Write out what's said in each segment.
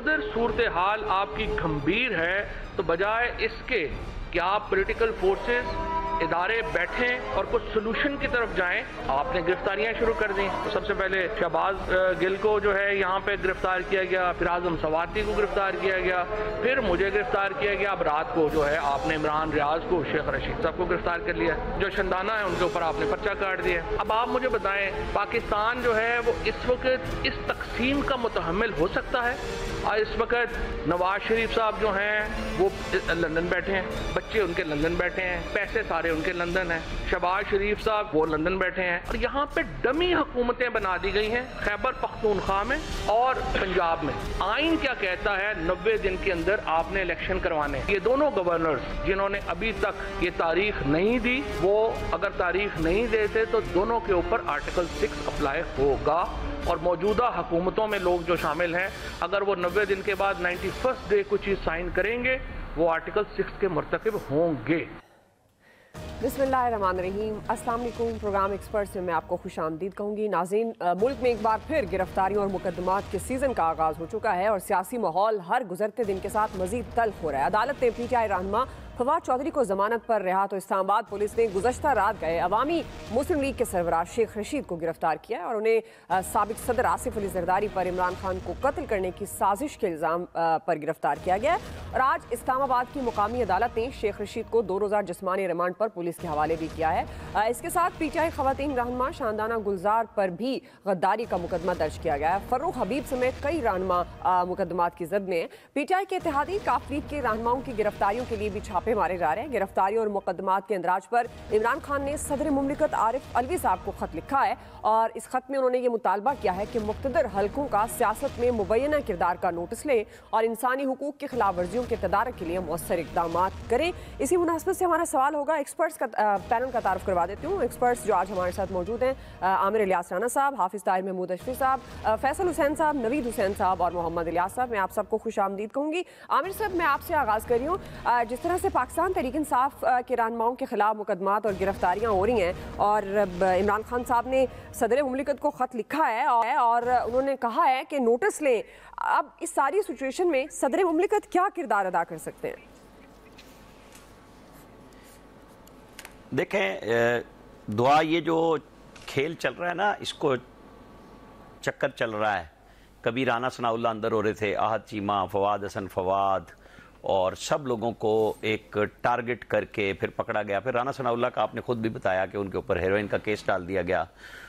अगर सूरत हाल आपकी गंभीर है तो बजाय इसके कि आप पॉलिटिकल फोर्सेस इदारे बैठें और कुछ सोल्यूशन की तरफ जाएं, आपने गिरफ्तारियां शुरू कर दी। तो सबसे पहले शहबाज गिल को जो है यहाँ पे गिरफ्तार किया गया, फिर आजम सवाती को गिरफ्तार किया गया, फिर मुझे गिरफ्तार किया गया। अब रात को जो है आपने इमरान रियाज को, शेख रशीद साहब को गिरफ्तार कर लिया। जो शंदाना है उनके ऊपर आपने पर्चा काट दिया। अब आप मुझे बताएं, पाकिस्तान जो है वो इस वक्त इस तकसीम का मुतहम्मिल हो सकता है? और इस वक्त नवाज शरीफ साहब जो हैं वो लंदन बैठे हैं, बच्चे उनके लंदन बैठे हैं, पैसे सारे उनके लंदन हैं, शहबाज शरीफ साहब वो लंदन बैठे हैं, और यहाँ पे डमी हुकूमतें बना दी गई हैं खैबर पख्तूनख्वा में और पंजाब में। आइन क्या कहता है? 90 दिन के अंदर आपने इलेक्शन करवाने। ये दोनों गवर्नर्स जिन्होंने अभी तक ये तारीख नहीं दी, वो अगर तारीख नहीं देते तो दोनों के ऊपर आर्टिकल 6 अप्लाई होगा। और मौजूदा हुकूमतों में लोग जो शामिल हैं, अगर वो 90 दिन के बाद 91st डे कुछ चीज़ साइन करेंगे, वो आर्टिकल 6 के मुर्तकिब होंगे। बिस्मिल्लाहिर्रहमानिर्रहीम। अस्सलाम वालेकुम। प्रोग्राम एक्सपर्ट्स में मैं आपको खुश आमदीद कहूँगी। नाज़रीन, मुल्क में एक बार फिर गिरफ्तारियों और मुकदमात के सीज़न का आगाज़ हो चुका है और सियासी माहौल हर गुजरते दिन के साथ मजीद तल्ख हो रहा है। अदालत ने PTI रहनुमा फवाद चौधरी को जमानत पर रिहा तो इस्लामाबाद पुलिस ने गुज़श्ता रात गए अवामी मुस्लिम लीग के सरबराह शेख रशीद को गिरफ्तार किया और उन्हें साबिक सदर आसिफ अली जरदारी पर इमरान खान को कत्ल करने की साजिश के इल्ज़ाम पर गिरफ्तार किया गया है। और आज इस्लामाबाद की मुकामी अदालत ने शेख रशीद को 2 रोज़ा जिस्मानी रिमांड पर पुलिस के हवाले भी किया है। इसके साथ PTI खवातीन रहनुमा शानदाना गुलजार पर भी गद्दारी का मुकदमा दर्ज किया गया है। फर्रुख हबीब समेत कई रहनुमा मुकदमात की जद में। PTI के इत्तेहादी काफ लीग के रहनुमाओं की गिरफ्तारियों के लिए भी छापे मारे जा रहे हैं। गिरफ्तारियों और मुकदमात के अंदराज पर इमरान खान ने सदर मुमलिकत आरिफ अलवी साहब को खत लिखा है और इस खत में उन्होंने ये मुतालबा किया है कि मुख्तदर हलकों का सियासत में मुबैना किरदार का नोटिस लें और इंसानी हुकूक की खिलाफ वर्जियों के तदारक के लिए मौसर इकदाम करें। इसी मुनासबत से हमारा सवाल होगा, एक्सपर्ट्स का पैनल का तारुफ करवा देती हूँ। एक्सपर्ट्स जो आज हमारे साथ मौजूद हैं, आमिर इलियास राना साहब, हाफिज ताहिर महमूद अशफी साहब, फैसल हुसैन साहब, नवीद हुसैन साहब और मोहम्मद इलियास साहब। मैं आप सबको खुश आमदीद कहूँगी। आमिर साहब, मैं आपसे आगाज़ कर रही हूँ। जिस तरह से पाकिस्तान तहरीक इंसाफ के रहनुमाओं के खिलाफ मुकदमात और गिरफ्तारियाँ हो रही हैं और इमरान खान साहब ने सदर मुमलिकत को खत लिखा है और उन्होंने कहा है कि नोटिस लें, अब इस सारी सिचुएशन में सदर मुमलिकत क्या किरदार अदा कर सकते हैं? देखें, दुआ ये जो खेल चल रहा है ना, इसको चक्कर चल रहा है। कभी राना सनाउल्लाह अंदर हो रहे थे, आहद चीमा, फवाद हसन फवाद, और सब लोगों को एक टारगेट करके फिर पकड़ा गया। फिर राना सनाउल्लाह का आपने खुद भी बताया कि उनके ऊपर हेरोइन का केस डाल दिया गया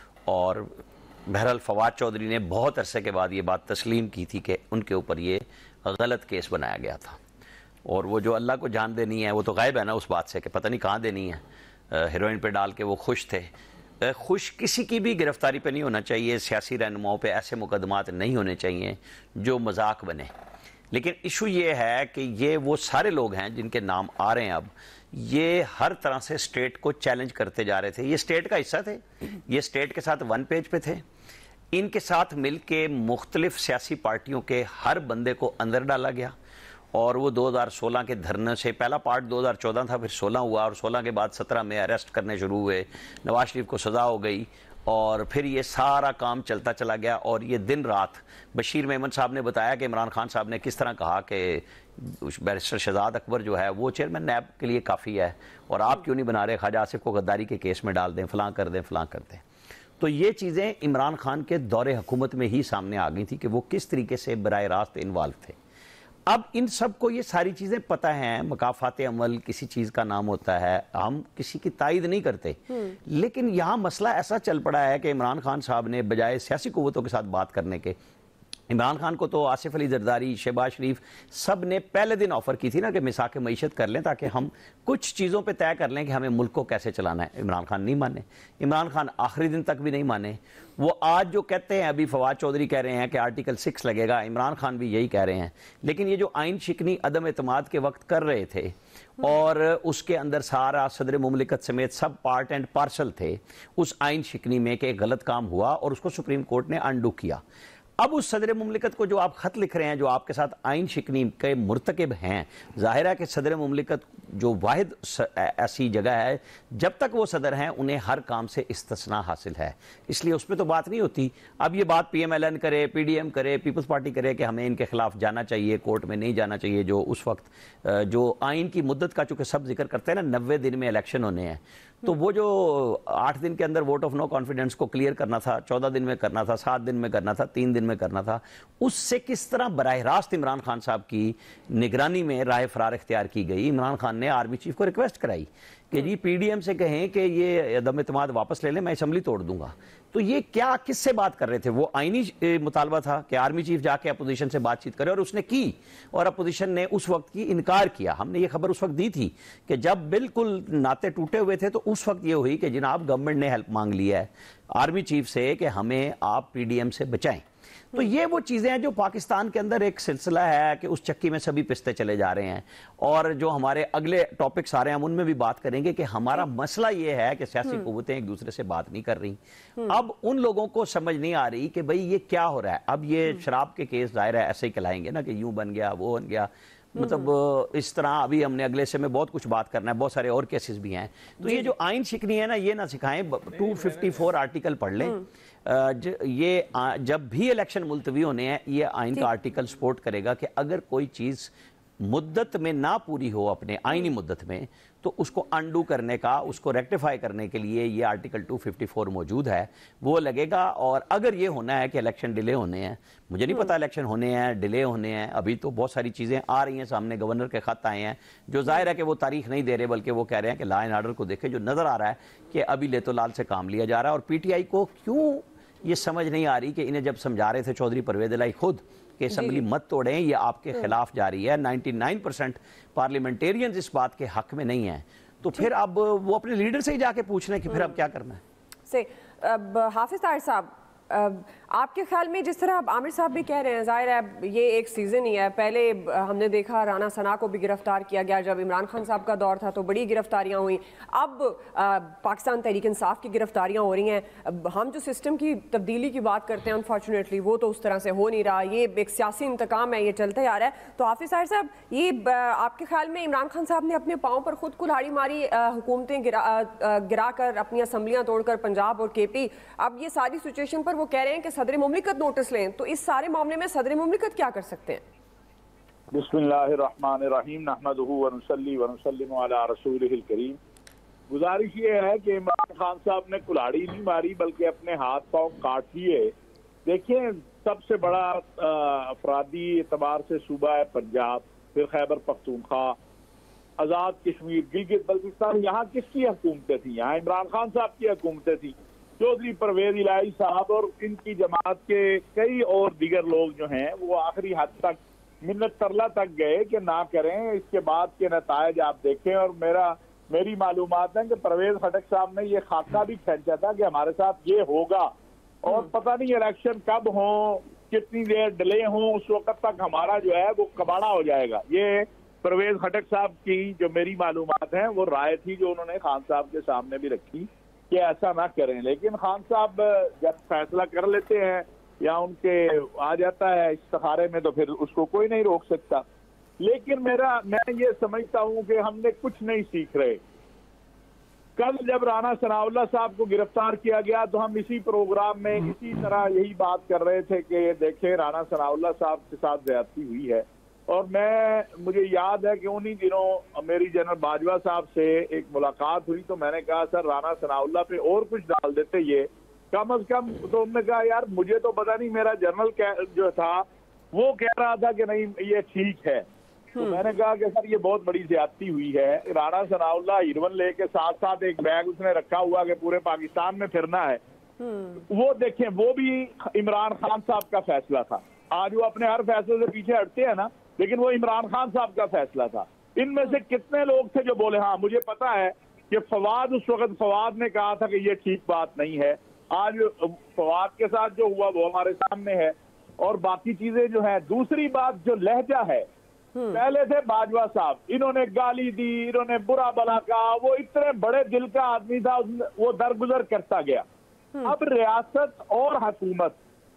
और बहरहाल फवाद चौधरी ने बहुत अरसे के बाद ये बात तस्लीम की थी कि उनके ऊपर ये गलत केस बनाया गया था। और वो जो अल्लाह को जान देनी है वो तो गायब है ना उस बात से कि पता नहीं कहाँ देनी है। हेरोइन पे डाल के वो खुश थे। खुश किसी की भी गिरफ्तारी पे नहीं होना चाहिए। सियासी रहनुमाओं पे ऐसे मुकदमात नहीं होने चाहिए जो मजाक बने। लेकिन इशू ये है कि ये वो सारे लोग हैं जिनके नाम आ रहे हैं, अब ये हर तरह से स्टेट को चैलेंज करते जा रहे थे। ये स्टेट का हिस्सा थे, ये स्टेट के साथ वन पेज पे थे। इनके साथ मिलके मुख्तलिफ सियासी पार्टियों के हर बंदे को अंदर डाला गया और वो 2016 के धरने से पहला पार्ट 2014 था, फिर 16 हुआ और 16 के बाद 17 में अरेस्ट करने शुरू हुए। नवाज शरीफ को सज़ा हो गई और फिर ये सारा काम चलता चला गया। और ये दिन रात बशीर मेमन साहब ने बताया कि इमरान खान साहब ने किस तरह कहा कि बैरिस्टर शहजाद अकबर जो है वो चेयरमैन नैब के लिए काफ़ी है और आप क्यों नहीं बना रहे, ख्वाजा आसिफ को गद्दारी के केस में डाल दें, फलां कर दें, फलां कर दें। तो ये चीज़ें इमरान खान के दौरे हुकूमत में ही सामने आ गई थी कि वो किस तरीके से बराह रास्त इन्वॉल्व थे। अब इन सब को ये सारी चीज़ें पता हैं। मकाफात अमल किसी चीज़ का नाम होता है, हम किसी की तायद नहीं करते, लेकिन यहाँ मसला ऐसा चल पड़ा है कि इमरान खान साहब ने बजाय सियासी कुव्वतों के साथ बात करने के, इमरान खान को तो आसिफ अली जरदारी, शहबाज शरीफ सब ने पहले दिन ऑफर की थी ना कि मिसाक मईशत कर लें ताकि हम कुछ चीज़ों पे तय कर लें कि हमें मुल्क को कैसे चलाना है। इमरान खान नहीं माने, इमरान खान आखिरी दिन तक भी नहीं माने। वो आज जो कहते हैं, अभी फवाद चौधरी कह रहे हैं कि आर्टिकल 6 लगेगा, इमरान खान भी यही कह रहे हैं। लेकिन ये जो आइन शिकनी अदम एतमाद के वक्त कर रहे थे और उसके अंदर सारा सदर मुमलिकत समेत सब पार्ट एंड पार्सल थे उस आइन शिकनी में कि गलत काम हुआ और उसको सुप्रीम कोर्ट ने अनडू किया। अब उस सदर मुमलिकत को जो आप खत लिख रहे हैं, जो आपके साथ आइन शिकनी के मुर्तकिब हैं, जाहिर है कि सदर मुमलिकत जो वाहिद ऐसी जगह है, जब तक वो सदर हैं उन्हें हर काम से इस्तिस्ना हासिल है, इसलिए उस पर तो बात नहीं होती। अब ये बात PMLN करे, PDM करे, पीपल्स पार्टी करे कि हमें इनके खिलाफ जाना चाहिए, कोर्ट में नहीं जाना चाहिए, जो उस वक्त जो आइन की मुद्दत का चूंकि सब जिक्र करते हैं ना, 90 दिन में इलेक्शन होने हैं, तो वो जो 8 दिन के अंदर वोट ऑफ नो कॉन्फिडेंस को क्लियर करना था, 14 दिन में करना था, 7 दिन में करना था, 3 दिन में करना था, उससे किस तरह बराह रास्त इमरान खान साहब की निगरानी में राह फरार इख्तियार की गई। इमरान खान ने आर्मी चीफ को रिक्वेस्ट कराई कि जी PDM से कहें कि ये अदम इत्मीनान वापस ले लें, मैं असेंबली तोड़ दूंगा। तो ये क्या किससे बात कर रहे थे? वो आईनी मुतालबा था कि आर्मी चीफ जाके अपोजिशन से बातचीत करे, और उसने की, और अपोजिशन ने उस वक्त की इनकार किया। हमने ये खबर उस वक्त दी थी कि जब बिल्कुल नाते टूटे हुए थे, तो उस वक्त ये हुई कि जनाब गवर्नमेंट ने हेल्प मांग ली है आर्मी चीफ से कि हमें आप PDM से बचाएं। तो ये वो चीज़ें हैं जो पाकिस्तान के अंदर एक सिलसिला है कि उस चक्की में सभी पिसते चले जा रहे हैं। और जो हमारे अगले टॉपिक्स आ रहे हैं हम उनमें भी बात करेंगे कि हमारा मसला ये है कि सियासी कुव्वतें एक दूसरे से बात नहीं कर रही। अब उन लोगों को समझ नहीं आ रही कि भाई ये क्या हो रहा है। अब ये शराब के केस जाहिर है ऐसे ही कहलाएंगे ना कि यूं बन गया वो बन गया, मतलब इस तरह। अभी हमने अगले से में बहुत कुछ बात करना है, बहुत सारे और केसेस भी हैं। तो ये जो आइन शिकनी है ना, ये ना सिखाएं। 254 आर्टिकल पढ़ लें। ये जब भी इलेक्शन मुलतवी होने हैं, ये आइन का आर्टिकल सपोर्ट करेगा कि अगर कोई चीज़ मुद्दत में ना पूरी हो, अपने आइनी मुद्दत में, तो उसको अंडू करने का, उसको रेक्टिफाई करने के लिए ये आर्टिकल 254 मौजूद है, वो लगेगा। और अगर ये होना है कि इलेक्शन डिले होने हैं, मुझे नहीं पता इलेक्शन होने हैं डिले होने हैं, अभी तो बहुत सारी चीज़ें आ रही हैं सामने, गवर्नर के खत आए हैं जो जाहिर है कि वो तारीख नहीं दे रहे, बल्कि वो कह रहे हैं कि लॉ एंड ऑर्डर को देखें। जो नज़र आ रहा है कि अभी ले तो लाल से काम लिया जा रहा है। और PTI को क्यों ये समझ नहीं आ रही कि इन्हें जब समझा रहे थे चौधरी परवेज इलाही खुद कि असेंबली मत तोड़ें, ये आपके खिलाफ जा रही है, 99% पार्लियामेंटेरियंस इस बात के हक में नहीं है, तो फिर अब वो अपने लीडर से ही जाके पूछ रहे हैं कि फिर अब क्या करना है। से अब हाफिज ताहिर साहब, आपके ख्याल में जिस तरह अब आमिर साहब भी कह रहे हैं, जाहिर है ये एक सीज़न ही है। पहले हमने देखा राना सना को भी गिरफ्तार किया गया, जब इमरान खान साहब का दौर था तो बड़ी गिरफ्तारियां हुई। अब पाकिस्तान तहरीक इंसाफ की गिरफ्तारियां हो रही हैं। हम जो सिस्टम की तब्दीली की बात करते हैं, अनफॉर्चुनेटली वो तो उस तरह से हो नहीं रहा। ये एक सियासी इंतकाम है, ये चलते आ रहा है। तो हाफिज ताहिर साहब, ये आपके ख्याल में इमरान खान साहब ने अपने पाँव पर खुद कुल्हाड़ी मारी, हुकूमतें गिरा कर, अपनी असम्बलियाँ तोड़कर, पंजाब और KP, अब ये सारी सिचुएशन पर वो कह रहे हैं कि सदर मुमलिकत नोटिस लें। तो इस सारे मामले में सदर मुमलिकत क्या कर सकते हैं? बिस्मिल्लाहिर्रहमानिर्रहीम, नहमदुहु व नुसल्ली व नुसल्लिमु अला रसूलिहिल करीम। गुजारिश ये है कि इमरान खान साहब ने कुल्हाड़ी नहीं मारी बल्कि अपने हाथ पांव काट लिए। देखिए, सबसे बड़ा अफरादी एतबार से सूबा है पंजाब, फिर खैबर पख्तूनख्वा, आज़ाद कश्मीर, गिलगित बल्तिस्तान। यहाँ किसकी हुकूमतें थी? यहाँ इमरान खान साहब की हुकूमतें थी। चौधरी परवेज इलाही साहब और इनकी जमात के कई और दीगर लोग जो हैं वो आखिरी हद तक मिन्नत तरला तक गए कि ना करें। इसके बाद के नतायज आप देखें। और मेरी मालूमात है कि परवेज खटक साहब ने ये खाका भी खींचा था कि हमारे साथ ये होगा, और पता नहीं इलेक्शन कब हो, कितनी देर डिले हो, उस वक्त तक हमारा जो है वो कबाड़ा हो जाएगा। ये परवेज खटक साहब की जो मेरी मालूमात है वो राय थी जो उन्होंने खान साहब के सामने भी रखी कि ऐसा ना करें। लेकिन खान साहब जब फैसला कर लेते हैं या उनके आ जाता है इस्तिखारे में, तो फिर उसको कोई नहीं रोक सकता। लेकिन मैं ये समझता हूं कि हमने कुछ नहीं सीख रहे। कल जब राना सनाउल्लाह साहब को गिरफ्तार किया गया तो हम इसी प्रोग्राम में इसी तरह यही बात कर रहे थे कि देखें राना सनाउल्लाह साहब के साथ ज्यादती हुई है। और मुझे याद है कि उन्हीं दिनों मेरी जनरल बाजवा साहब से एक मुलाकात हुई, तो मैंने कहा सर राना सनाउल्लाह पे और कुछ डाल देते ये कम अज कम। तो उन्होंने कहा यार मुझे तो पता नहीं, मेरा जनरल जो था वो कह रहा था कि नहीं ये ठीक है। तो मैंने कहा कि सर ये बहुत बड़ी ज्यादती हुई है। राना सनाउल्लाह हिरवन लेके साथ साथ एक बैग उसने रखा हुआ कि पूरे पाकिस्तान में फिरना है। वो देखें, वो भी इमरान खान साहब का फैसला था। आज वो अपने हर फैसले से पीछे हटते हैं ना, लेकिन वो इमरान खान साहब का फैसला था। इनमें से कितने लोग थे जो बोले हाँ मुझे पता है कि फवाद, उस वक्त फवाद ने कहा था कि ये ठीक बात नहीं है। आज फवाद के साथ जो हुआ वो हमारे सामने है। और बाकी चीजें जो है, दूसरी बात जो लहजा है, पहले थे बाजवा साहब, इन्होंने गाली दी, इन्होंने बुरा भला कहा, वो इतने बड़े दिल का आदमी था, वो दरगुजर करता गया। अब रियासत और हुकूमत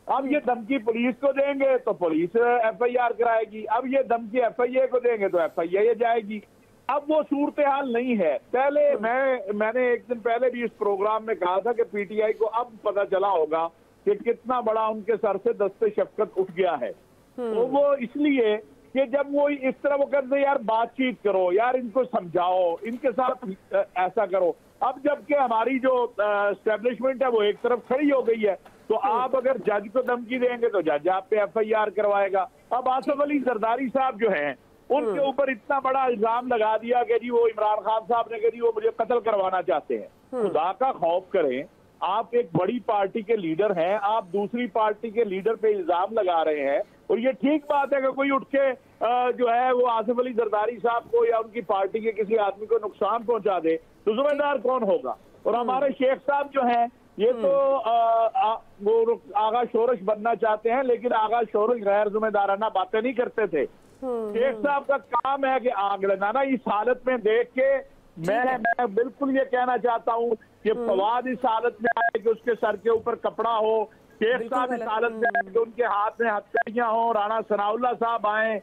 अब ये धमकी पुलिस को देंगे तो पुलिस FIR कराएगी, अब ये धमकी FIA को देंगे तो FIA जाएगी। अब वो सूरत हाल नहीं है। पहले मैंने एक दिन पहले भी इस प्रोग्राम में कहा था कि PTI को अब पता चला होगा कि कितना बड़ा उनके सर से दस्ते शफकत उठ गया है। तो वो इसलिए कि जब वो इस तरह वो कहते यार बातचीत करो, यार इनको समझाओ, इनके साथ ऐसा करो। अब जबकि हमारी जो एस्टेब्लिशमेंट है वो एक तरफ खड़ी हो गई है, तो आप अगर जज को धमकी देंगे तो जज आप पे FIR करवाएगा। अब आसिफ अली जरदारी साहब जो हैं उनके ऊपर इतना बड़ा इल्जाम लगा दिया कि जी वो इमरान खान साहब ने कहा वो मुझे कत्ल करवाना चाहते हैं। खुदा का खौफ करें, आप एक बड़ी पार्टी के लीडर हैं, आप दूसरी पार्टी के लीडर पे इल्जाम लगा रहे हैं। और ये ठीक बात है कि कोई उठ के जो है वो आसिफ अली जरदारी साहब को या उनकी पार्टी के किसी आदमी को नुकसान पहुंचा दे तो जिम्मेदार कौन होगा। और हमारे शेख साहब जो हैं ये तो वो आगा शोरश बनना चाहते हैं, लेकिन आगा शोरश गैर जिम्मेदाराना बातें नहीं करते थे। शेख साहब का काम है कि आग लगाना। इस हालत में देख के मैं बिल्कुल ये कहना चाहता हूँ कि फवाद इस हालत में आए कि उसके सर के ऊपर कपड़ा हो, शेख साहब इस हालत में आए कि उनके हाथ में हथकड़ियां हो, राणा सनाउल्लाह साहब आए,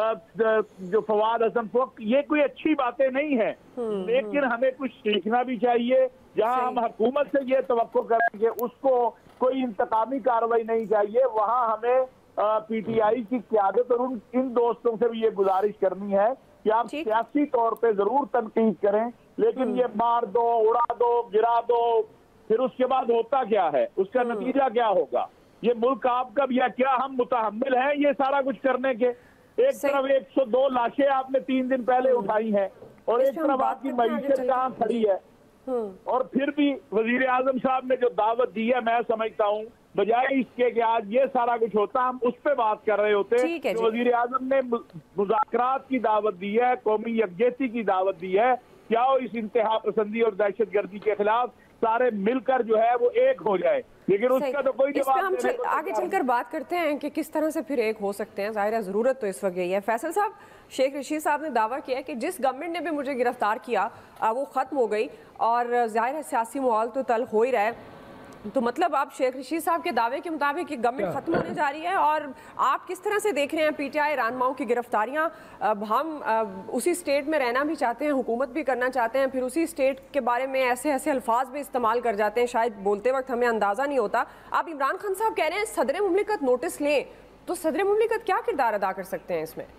जो फवाद हसन फोक, ये कोई अच्छी बातें नहीं है। लेकिन हमें कुछ सीखना भी चाहिए। जहां हम हुकूमत से ये तवक्को करेंगे उसको कोई इंतकामी कार्रवाई नहीं चाहिए, वहां हमें PTI की क़यादत और इन दोस्तों से भी ये गुजारिश करनी है कि आप सियासी तौर पे जरूर तनकीद करें, लेकिन ये मार दो, उड़ा दो, गिरा दो, फिर उसके बाद होता क्या है, उसका नतीजा क्या होगा। ये मुल्क आपका भी है, क्या हम मुतहम्मिल हैं ये सारा कुछ करने के। एक तरफ 102 लाशें आपने 3 दिन पहले उठाई हैं और एक तरफ आपकी मईशत कहाँ खड़ी है। और फिर भी वजीर आजम साहब ने जो दावत दी है, मैं समझता हूँ बजाय इसके कि आज ये सारा कुछ होता हम उस पर बात कर रहे होते। तो वजीर आजम ने मुज़ाकरात की दावत दी है, कौमी यकजहती की दावत दी है, क्या हो इस इंतहा पसंदी और दहशत गर्दी के खिलाफ सारे मिलकर जो है वो एक हो जाए। लेकिन उसका तो कोई जवाब हम आगे चलकर बात करते हैं कि किस तरह से फिर एक हो सकते हैं। जाहिर है ज़रूरत तो इस वक्त यही है। फैसल साहब, शेख रशीद साहब ने दावा किया कि जिस गवर्नमेंट ने भी मुझे गिरफ्तार किया वो ख़त्म हो गई और जाहिर है सियासी माहौल तो तल्ख हो ही रहा है। तो मतलब आप शेख रशीद साहब के दावे के मुताबिक कि गवर्नमेंट खत्म होने जा रही है, और आप किस तरह से देख रहे हैं PTI रहनुमाओं की गिरफ्तारियां? अब हम उसी स्टेट में रहना भी चाहते हैं, हुकूमत भी करना चाहते हैं, फिर उसी स्टेट के बारे में ऐसे ऐसे अल्फाज भी इस्तेमाल कर जाते हैं, शायद बोलते वक्त हमें अंदाज़ा नहीं होता। आप इमरान खान साहब कह रहे हैं सदर मुमलिकत नोटिस लें, तो सदर मुमलिकत क्या किरदार अदा कर सकते हैं इसमें?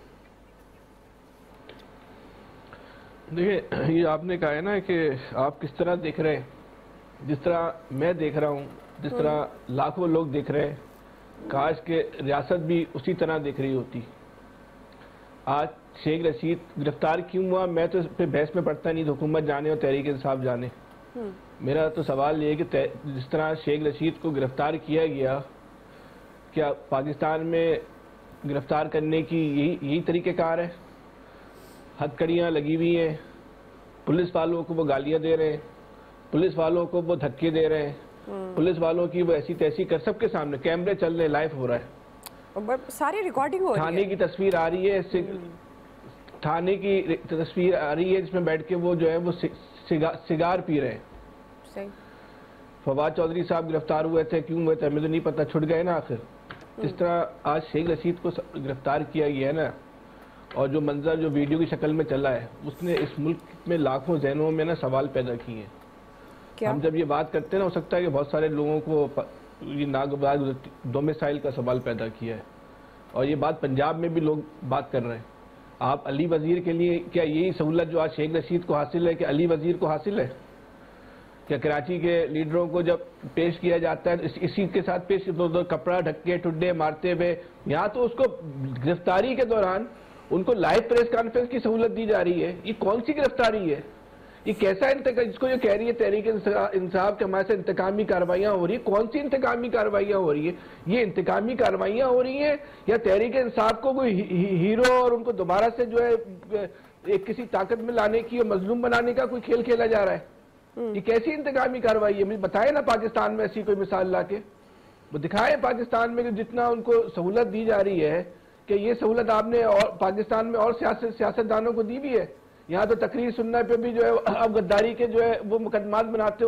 देखिए, ये आपने कहा है ना कि आप किस तरह देख रहे हैं, जिस तरह मैं देख रहा हूँ, जिस तरह लाखों लोग देख रहे हैं, काश के रियासत भी उसी तरह देख रही होती। आज शेख रशीद गिरफ्तार क्यों हुआ, मैं तो इस पर बहस में पड़ता नहीं, हुकूमत जाने और तहरीक इंसाफ जाने। मेरा तो सवाल ये है कि जिस तरह शेख रशीद को गिरफ्तार किया गया, क्या पाकिस्तान में गिरफ्तार करने की यही तरीक़ेकार है? हथकड़ियाँ लगी हुई हैं, पुलिस वालों को वो गालियाँ दे रहे हैं, पुलिस वालों को वो धक्के दे रहे हैं, पुलिस वालों की वो ऐसी तैसी कर, सबके सामने कैमरे चल रहे, लाइव हो रहा है, सारी रिकॉर्डिंग हो रही है, थाने की तस्वीर आ रही है, थाने की तस्वीर आ रही है जिसमें बैठ के वो जो है वो सिगार पी रहे हैं। फवाद चौधरी साहब गिरफ्तार हुए थे, क्यों हुए थे हमें तो नहीं पता, छुट गए ना आखिर। जिस तरह आज शेख रशीद को गिरफ्तार किया गया है ना, और जो मंजर जो वीडियो की शक्ल में चला है, उसने इस मुल्क में लाखों जहनों में ना सवाल पैदा किए हैं। हम जब ये बात करते हैं ना, हो सकता है कि बहुत सारे लोगों को ये नागवार डोमिसाइल का सवाल पैदा किया है, और ये बात पंजाब में भी लोग बात कर रहे हैं। आप अली वजीर के लिए क्या यही सहूलत जो आज शेख रशीद को हासिल है कि अली वजीर को हासिल है? क्या कराची के लीडरों को जब पेश किया जाता है इसी के साथ पेश, दो कपड़ा ढक्के ठुड्डे मारते हुए, यहाँ तो उसको गिरफ्तारी के दौरान उनको लाइव प्रेस कॉन्फ्रेंस की सहूलत दी जा रही है। ये कौन सी गिरफ्तारी है? ये कैसा इंतकाम, जिसको ये कह रही है तहरीक इंसाफ के हमारे से इंतकामी कार्रवाइयाँ हो रही है, कौन सी इंतकामी कार्रवाइयाँ हो रही है? ये इंतकामी कार्रवाइयाँ हो रही हैं या तहरीक इंसाफ को कोई हीरो और उनको दोबारा से जो है एक किसी ताकत में लाने की और मजलूम बनाने का कोई खेल खेला जा रहा है? ये कैसी इंतकामी कार्रवाई है? मुझे बताए ना पाकिस्तान में ऐसी कोई मिसाल लाके, वो दिखाए पाकिस्तान में कि जितना उनको सहूलत दी जा रही है, कि ये सहूलत आपने और पाकिस्तान में और सियासतदानों को दी भी है। यहाँ तो तकरीर सुनने पे भी जो है अब गद्दारी के जो है वो मुकदमात बनाते हो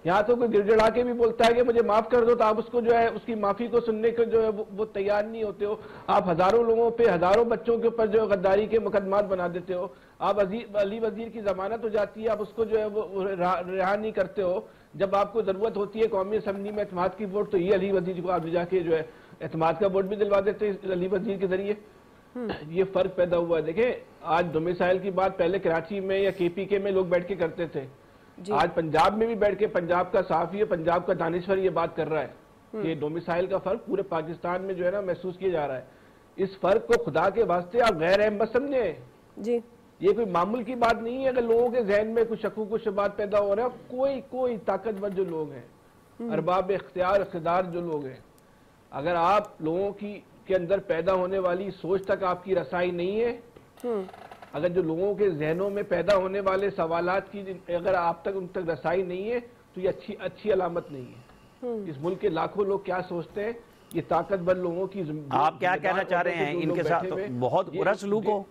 यहाँ तो कोई गिड़गिड़ा के भी बोलता है कि मुझे माफ कर दो, तो आप उसको जो है उसकी माफी को सुनने को जो है वो तैयार नहीं होते हो। आप हजारों लोगों पे, हजारों बच्चों के ऊपर जो गद्दारी के मुकदमात बना देते हो। आप अली वजीर की जमानत हो जाती है, आप उसको जो है वो रिहा नहीं करते हो। जब आपको जरूरत होती है कौमी असम्बली में एतमाद की वोट, तो ये अली वजीर को आप जाके जो है एतमाद का वोट भी दिलवा देते हैं अली वजीर के जरिए। ये फर्क पैदा हुआ है। देखें, आज डोमिसाइल की बात पहले कराची में या KPK में लोग बैठ के करते थे, आज पंजाब में भी बैठ के पंजाब का साफी है, पंजाब का दानिश्वर ये बात कर रहा है कि डोमिसाइल का फर्क पूरे पाकिस्तान में जो है ना महसूस किया जा रहा है। इस फर्क को खुदा के वास्ते आप गैर अहम मत समझे जी। ये कोई मामूल की बात नहीं है। अगर लोगों के जहन में कुछ शकू कुछ बात पैदा हो रहा है, कोई ताकतवर जो लोग हैं, अरबाब इख्तियार जो लोग हैं, अगर आप लोगों के अंदर पैदा होने वाली सोच तक आपकी रसाई नहीं है, अगर जो लोगों के जहनों में पैदा होने वाले सवालात की अगर आप तक उन तक रसाई नहीं है, तो ये अच्छी अलामत नहीं है। इस मुल्क के लाखों लोग क्या सोचते हैं, ये ताकतवर लोगों की। आप क्या कहना चाह रहे हैं, इनके साथ तो बहुत बुरा सलूक हो?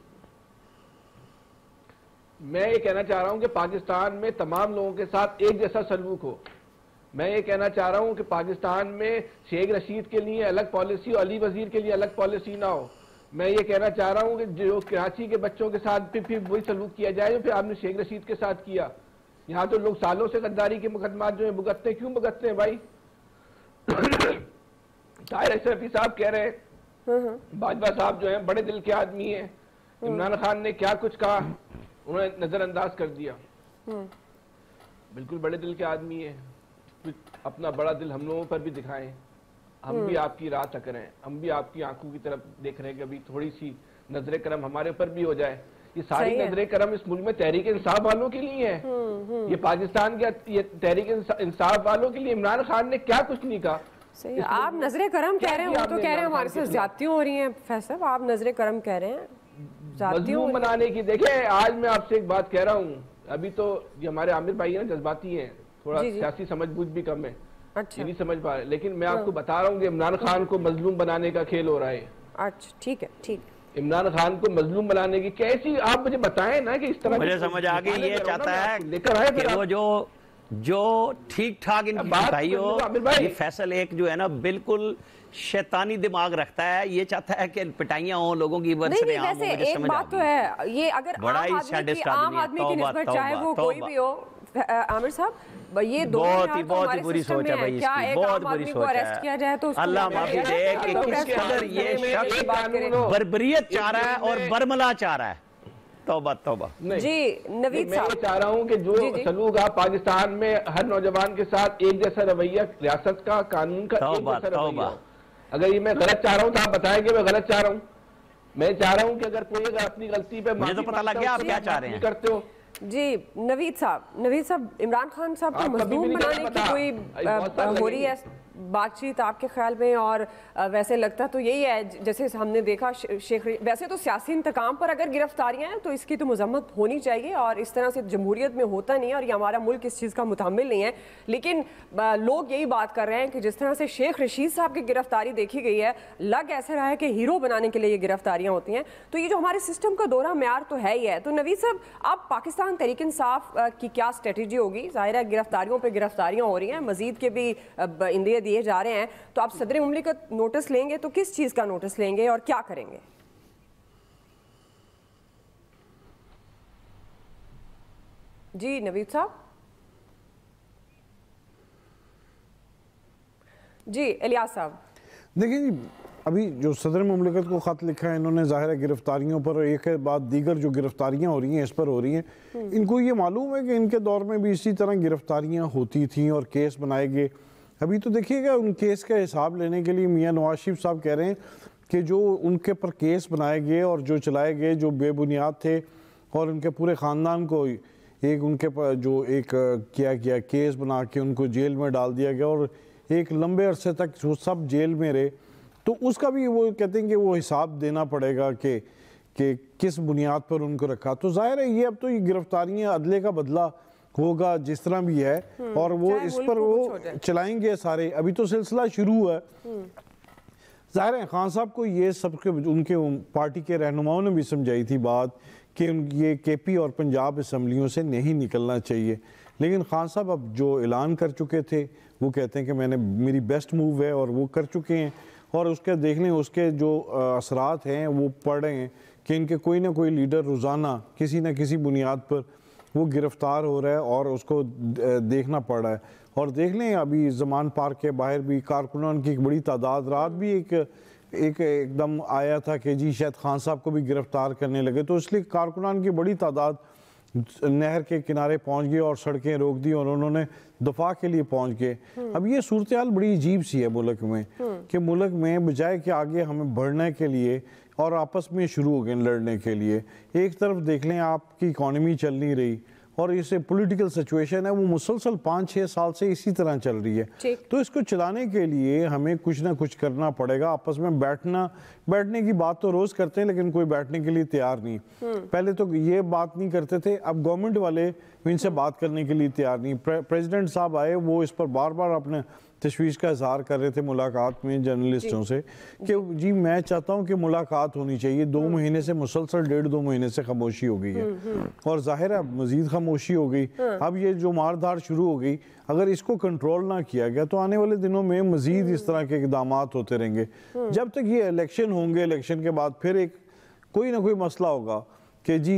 मैं ये कहना चाह रहा हूं कि पाकिस्तान में तमाम लोगों के साथ एक जैसा सलूक हो। मैं ये कहना चाह रहा हूं कि पाकिस्तान में शेख रशीद के लिए अलग पॉलिसी और अली वजीर के लिए अलग पॉलिसी ना हो। मैं ये कहना चाह रहा हूं कि जो कराची के बच्चों के साथ फिर वही सलूक किया जाए जो फिर आपने शेख रशीद के साथ किया। यहाँ तो लोग सालों से गद्दारी के मुकदमात जो है भुगतते हैं। क्यों भुगतते हैं भाई? ताहिर अशरफी साहब कह रहे हैं, बाजवा साहब जो है बड़े दिल के आदमी हैं, इमरान खान ने क्या कुछ कहा उन्होंने नजरअंदाज कर दिया। बिल्कुल बड़े दिल के आदमी है, अपना बड़ा दिल हम लोगों पर भी दिखाएं। हम भी आपकी राह तक रहे हैं, हम भी आपकी आंखों की तरफ देख रहे हैं कि अभी थोड़ी सी नजर करम हमारे ऊपर भी हो जाए। ये सारी नजर करम इस मुल्क में तहरीक इंसाफ वालों के लिए है। ये पाकिस्तान के तहरीक इंसाफ वालों के लिए इमरान खान ने क्या कुछ नहीं कहा। सही है। आप नजरे करम कह रहे हैं, वो तो कह रहे हैं हमारे साथ ज्यादतियां हो रही हैं। फैसल आप नजरे करम कह रहे हैं, मजलूम बनाने की। देखें, आज मैं आपसे एक बात कह रहा हूँ, अभी तो ये हमारे आमिर भाई है ना, जज्बाती हैं, थोड़ा सियासी समझबूझ भी कम है, अच्छा नहीं समझ पा रहे। लेकिन मैं आपको बता रहा हूँ कि इमरान खान को मजलूम बनाने का खेल हो रहा है। अच्छा ठीक है, ठीक। इमरान खान को मजलूम बनाने की कैसी, आप मुझे बताएं ना कि इस तरह मुझे समझ आ गई। ये चाहता है लेकर आए कि वो जो ठीक ठाक इनकी भाई हो, ये फैसल एक जो है ना बिल्कुल शैतानी दिमाग रखता है। ये चाहता है कि पिटाइयां हो लोगों की। नहीं, वैसे एक बात तो है, ये अगर आम आदमी की निस्बत चाहे वो कोई भी हो, आमिर साहब, ये बहुत ही बुरी सोच है भाई इसकी, बहुत बुरी सोच है। अरेस्ट किया जाए तो अल्लाह माफी दे कि किस कदर ये शख्स बर्बरियत चाह रहा है और बरमला चाह रहा है। तौबा तौबा। जी नवीद साहब, मैं चाह रहा हूँ कि जो सलूक आप पाकिस्तान में हर नौजवान के साथ एक जैसा रवैया, रियासत का कानून का एक जैसा रवैया। अगर ये मैं गलत चाह रहा हूँ तो आप बताएं कि मैं गलत चाह रहा हूँ। मैं चाह रहा हूँ कि अगर कोई अपनी गलती पे मुझे तो पता लग गया आप क्या चाह रहे हैं करते हो। जी नवीद साहब, इमरान खान साहब को मजलूम बनाने की कोई हो रही है बातचीत आपके ख्याल में? और वैसे लगता तो यही है, जैसे हमने देखा शेख, वैसे तो सियासी इंतकाम पर अगर गिरफ्तारियां हैं तो इसकी तो मजम्मत होनी चाहिए, और इस तरह से जमहूरियत में होता नहीं है, और ये हमारा मुल्क इस चीज़ का मुतामिल नहीं है। लेकिन लोग यही बात कर रहे हैं कि जिस तरह से शेख रशीद साहब की गिरफ्तारी देखी गई है, लग ऐसा रहा है कि हीरो बनाने के लिए ये गिरफ्तारियां होती हैं। तो ये जो हमारे सिस्टम का दोहरा म्यार तो है ही है। तो नवीद साहब, आप पाकिस्तान तहरीक इंसाफ की क्या स्ट्रेटजी होगी? ज़ाहिर है गिरफ्तारियों पर गिरफ्तारियां हो रही हैं, मजीद के भी इंदिया दिए जा रहे हैं, तो आप सदर मुमलिकत नोटिस लेंगे तो किस चीज का नोटिस लेंगे और क्या करेंगे? जी नवीद साहब। जी इलियास साहब। देखिए जी, अभी जो सदर मुमलिकत को ख़त लिखा है इन्होंने, ज़ाहिर है गिरफ्तारियों पर एक के बाद दीगर जो गिरफ्तारियां हो रही हैं इस पर हो रही हैं। इनको ये मालूम है कि इनके दौर में भी इसी तरह गिरफ्तारियां होती थीं और केस बनाए गए। अभी तो देखिएगा उन केस का हिसाब लेने के लिए मियां नवाज शरीफ साहब कह रहे हैं कि जो उनके पर केस बनाए गए और जो चलाए गए जो बेबुनियाद थे, और उनके पूरे ख़ानदान को एक उनके पर जो एक किया गया केस बना के उनको जेल में डाल दिया गया, और एक लंबे अरसे तक वो सब जेल में रहे, तो उसका भी वो कहते हैं कि वो हिसाब देना पड़ेगा कि किस बुनियाद पर उनको रखा। तो जाहिर है ये अब तो ये गिरफ्तारियाँ अदले का बदला होगा जिस तरह भी है, और वो इस पर वो चलाएंगे सारे। अभी तो सिलसिला शुरू है। जाहिर है खान साहब को ये सबके उनके पार्टी के रहनुमाओं ने भी समझाई थी बात कि ये KP और पंजाब असम्बलियों से नहीं निकलना चाहिए, लेकिन खान साहब अब जो ऐलान कर चुके थे वो कहते हैं कि मेरी बेस्ट मूव है और वो कर चुके हैं, और उसके देख लें उसके जो असरात हैं वो पड़ रहे हैं कि इनके कोई ना कोई लीडर रोज़ाना किसी न किसी बुनियाद पर वो गिरफ़्तार हो रहा है और उसको देखना पड़ रहा है। और देख लें अभी ज़मान पार्क के बाहर भी कारकुनान की एक बड़ी तादाद, रात भी एकदम आया था कि जी शायद खान साहब को भी गिरफ़्तार करने लगे, तो इसलिए कारकुनान की बड़ी तादाद नहर के किनारे पहुंच गए और सड़कें रोक दी और उन्होंने दफा के लिए पहुंच गए। अब ये सूरत हाल बड़ी अजीब सी है मुल्क में कि मुल्क में बजाय कि आगे हमें बढ़ने के लिए और आपस में शुरू हो गए लड़ने के लिए, एक तरफ देख लें आपकी इकॉनमी चल नहीं रही और इसे पॉलिटिकल सिचुएशन है वो मुसलसल 5-6 साल से इसी तरह चल रही है। तो इसको चलाने के लिए हमें कुछ ना कुछ करना पड़ेगा। आपस में बैठने की बात तो रोज करते हैं लेकिन कोई बैठने के लिए तैयार नहीं। पहले तो ये बात नहीं करते थे, अब गवर्नमेंट वाले इनसे बात करने के लिए तैयार नहीं। प्रेसिडेंट साहब आए, वो इस पर बार बार अपने तशवीश का इजहार कर रहे थे मुलाकात में जर्नलिस्टों से कि जी मैं चाहता हूं कि मुलाकात होनी चाहिए। 2 महीने से मुसलसल 1.5-2 महीने से खामोशी हो गई है और जाहिर है मजीद खामोशी हो गई। अब ये जो मारधाड़ शुरू हो गई, अगर इसको कंट्रोल ना किया गया तो आने वाले दिनों में मजीद इस तरह के इक़दाम होते रहेंगे। जब तक ये इलेक्शन होंगे, इलेक्शन के बाद फिर कोई ना कोई मसला होगा कि जी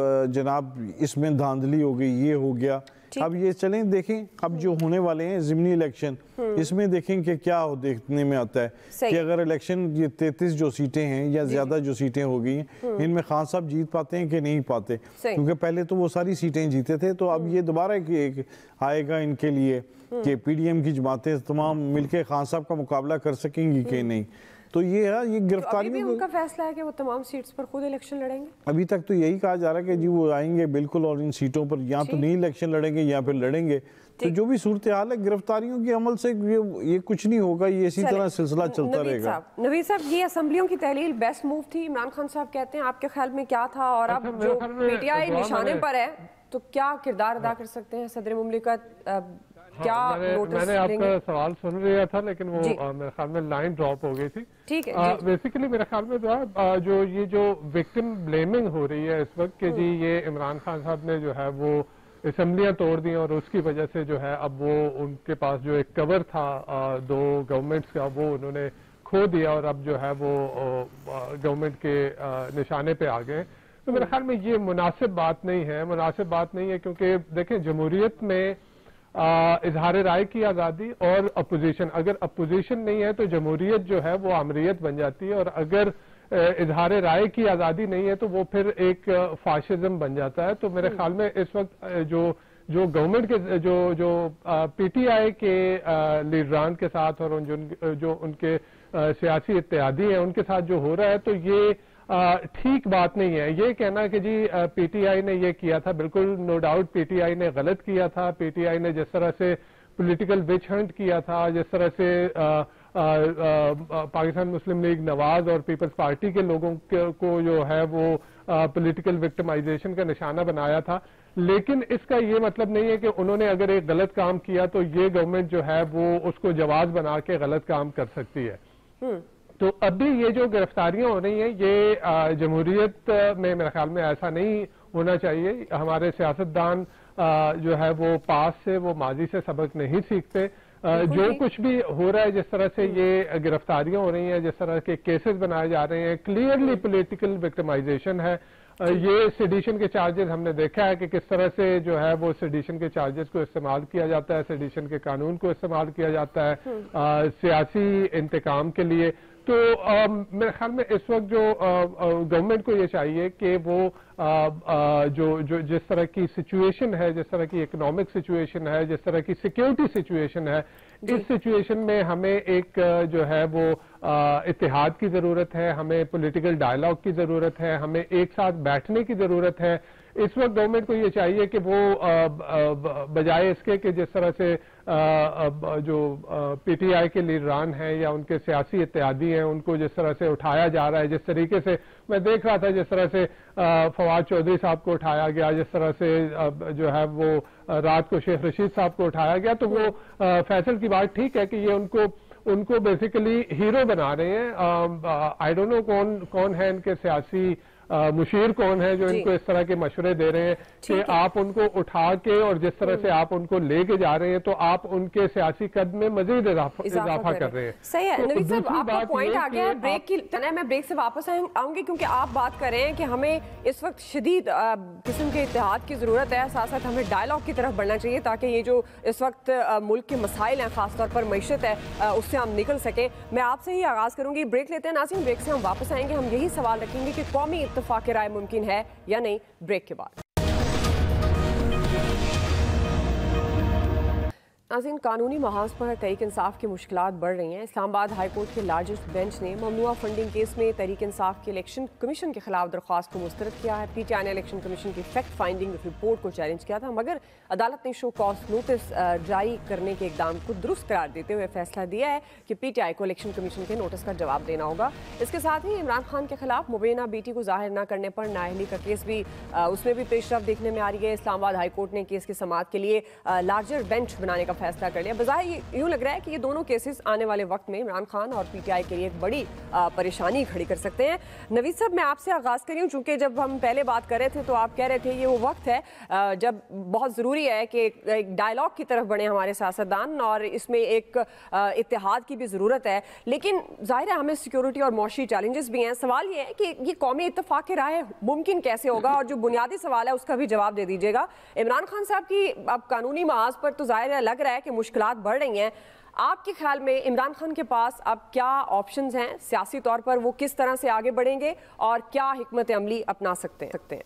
जनाब इसमें धांधली हो गई, ये हो गया। अब ये चलें देखें, अब जो होने वाले हैं ज़िमनी इलेक्शन, इसमें देखें कि क्या देखने में आता है कि अगर इलेक्शन ये 33 जो सीटें हैं या ज़्यादा जो सीटें हो गई हैं, इनमें खान साहब जीत पाते हैं कि नहीं पाते, क्योंकि पहले तो वो सारी सीटें जीते थे। तो अब ये दोबारा एक आएगा इनके लिए कि PDM की जमातें तमाम मिलकर खान साहब का मुकाबला कर सकेंगी कि नहीं। तो ये है, ये गिरफ्तारी भी उनका फैसला है कि वो तमाम सीट्स पर खुद इलेक्शन लड़ेंगे। अभी तक तो यही कहा जा रहा है कि जी वो आएंगे बिल्कुल और इन सीटों पर या तो नहीं इलेक्शन लड़ेंगे या फिर लड़ेंगे। तो जो भी सूरत हाल है गिरफ्तारियों के अमल से ये कुछ नहीं होगा, ये इसी तरह सिलसिला चलता रहेगा। नवीद साहब, ये असम्बलियों की तहलील बेस्ट मूव थी, इमरान खान साहब कहते हैं, आपके ख्याल में क्या था? और अब जो PTI निशाने पर है तो क्या किरदार अदा कर सकते हैं सदर मुमलिकत? क्या मैंने आपका सवाल सुन लिया था लेकिन वो मेरे ख्याल में लाइन ड्रॉप हो गई थी। ठीक है। बेसिकली मेरे ख्याल में जो विक्टिम ब्लेमिंग हो रही है इस वक्त कि जी ये इमरान खान साहब ने जो है वो असम्बलियां तोड़ दी और उसकी वजह से जो है अब वो उनके पास जो एक कवर था 2 गवर्नमेंट्स का वो उन्होंने खो दिया और अब जो है वो गवर्नमेंट के निशाने पे आ गए। तो मेरे ख्याल में ये मुनासिब बात नहीं है, क्योंकि देखें जमहूरियत में इजहार राय की आज़ादी और अपोजिशन, अगर अपोजिशन नहीं है तो जमहूरियत जो है वो आमरीत बन जाती है, और अगर इजहार राय की आज़ादी नहीं है तो वो फिर एक फाशिज्म बन जाता है। तो मेरे ख्याल में इस वक्त जो गवर्नमेंट के जो PTI के लीडरान के साथ और जो उनके सियासी इत्तेहादी हैं उनके साथ जो हो रहा है, तो ये ठीक बात नहीं है। ये कहना कि जी PTI ने ये किया था, बिल्कुल नो डाउट PTI ने गलत किया था। PTI ने जिस तरह से पॉलिटिकल विच हंट किया था, जिस तरह से पाकिस्तान मुस्लिम लीग नवाज और पीपल्स पार्टी के लोगों को जो है वो पॉलिटिकल विक्टिमाइजेशन का निशाना बनाया था, लेकिन इसका ये मतलब नहीं है कि उन्होंने अगर एक गलत काम किया तो ये गवर्नमेंट जो है वो उसको जवाब बना के गलत काम कर सकती है। तो अभी ये जो गिरफ्तारियां हो रही हैं ये जमहूरियत में मेरे ख्याल में ऐसा नहीं होना चाहिए। हमारे सियासतदान जो है वो पास से वो माजी से सबक नहीं सीखते। जो कुछ भी हो रहा है, जिस तरह से ये गिरफ्तारियां हो रही हैं, जिस तरह के केसेस बनाए जा रहे हैं, क्लियरली पॉलिटिकल विक्टिमाइजेशन है। ये सेडिशन के चार्जेस हमने देखा है कि किस तरह से जो है वो सेडिशन के चार्जेस को इस्तेमाल किया जाता है, सेडिशन के कानून को इस्तेमाल किया जाता है सियासी इंतकाम के लिए। तो मेरे ख्याल में इस वक्त जो गवर्नमेंट को ये चाहिए कि वो जो जिस तरह की सिचुएशन है, जिस तरह की इकोनॉमिक सिचुएशन है, जिस तरह की सिक्योरिटी सिचुएशन है, इस सिचुएशन में हमें एक जो है वो इत्तेहाद की जरूरत है, हमें पॉलिटिकल डायलॉग की जरूरत है, हमें एक साथ बैठने की जरूरत है। इस वक्त गवर्नमेंट को ये चाहिए कि वो बजाय इसके कि जिस तरह से जो PTI के लीडरान हैं या उनके सियासी इत्तेहादी हैं उनको जिस तरह से उठाया जा रहा है, जिस तरीके से मैं देख रहा था, जिस तरह से फवाद चौधरी साहब को उठाया गया, जिस तरह से जो है वो रात को शेख रशीद साहब को उठाया गया, तो वो फैसल की बात ठीक है कि ये उनको बेसिकली हीरो बना रहे हैं। आई डोंट नो कौन है इनके सियासी मुशीर कौन है जो इनको इस तरह के मशवरे दे रहे हैं कि आप उनको उठा के और जिस तरह से आप उनको लेके जा रहे हैं तो आप उनके सियासी कद में मजीद इजाफा कर रहे हैं। सही है। तो नवीद साहब, आपका पॉइंट आ गया है। ब्रेक की मैं ब्रेक से वापस आऊंगी क्योंकि आप बात कर रहे हैं कि हमें इस वक्त शदीद किस्म के इत्तेहाद की जरूरत है, साथ साथ हमें डायलॉग की तरफ बढ़ना चाहिए ताकि ये जो इस वक्त मुल्क के मसाइल हैं, खासतौर पर मईशत है, उससे हम निकल सकें। मैं आपसे ही आगाज करूंगी। ब्रेक लेते हैं नाज़रीन, ब्रेक से हम वापस आएंगे। हम यही सवाल रखेंगे कि कौमी इत्तफाक राय मुमकिन है या नहीं, ब्रेक के बाद। नाज़रीन, कानूनी महाज पर तहरीक इंसाफ की मुश्किलात बढ़ रही हैं। इस्लामाबाद हाई कोर्ट के लार्जेस्ट बेंच ने ममनुआ फंडिंग केस में तहरीक इंसाफ के इलेक्शन कमीशन के खिलाफ दरख्वास्त को मुस्तरद किया है। PTI ने इलेक्शन कमीशन की फैक्ट फाइंडिंग रिपोर्ट को चैलेंज किया था, मगर अदालत ने शो कॉज नोटिस जारी करने के इकदाम को दुरुस्त करार देते हुए फैसला दिया है कि PTI को इलेक्शन कमीशन के नोटिस का जवाब देना होगा। इसके साथ ही इमरान खान के खिलाफ मुबैना बेटी को जाहिर न करने पर नाअहली का केस भी, उसमें भी पेशरफ देखने में आ रही है। इस्लामाबाद हाई कोर्ट ने केस की समाअत के लिए लार्जर बेंच बनाने का फैसला कर लिया। यूं लग रहा है कि ये दोनों केसेस आने वाले वक्त में इमरान खान और PTI के लिए एक बड़ी परेशानी खड़ी कर सकते हैं। नवीद साहब, मैं आपसे आगाज करी हूं, चूंकि जब हम पहले बात कर रहे थे तो आप कह रहे थे ये वो वक्त है जब बहुत ज़रूरी है कि एक डायलॉग की तरफ बढ़े हमारे सियासतदान और इसमें एक इत्तेहाद की भी ज़रूरत है। लेकिन जाहिर है हमें सिक्योरिटी और मौशी चैलेंजेस भी हैं। सवाल ये है कि ये कौमी इत्तफाक राय मुमकिन कैसे होगा, और जो बुनियादी सवाल है उसका भी जवाब दे दीजिएगा। इमरान खान साहब की अब कानूनी महाज पर तो जाहिर है लग रहा है कि मुश्किलात बढ़ रही हैं। आपके ख्याल में इमरान खान के पास अब क्या ऑप्शंस हैं सियासी तौर पर, वो किस तरह से आगे बढ़ेंगे और क्या हिकमत अमली अपना सकते हैं?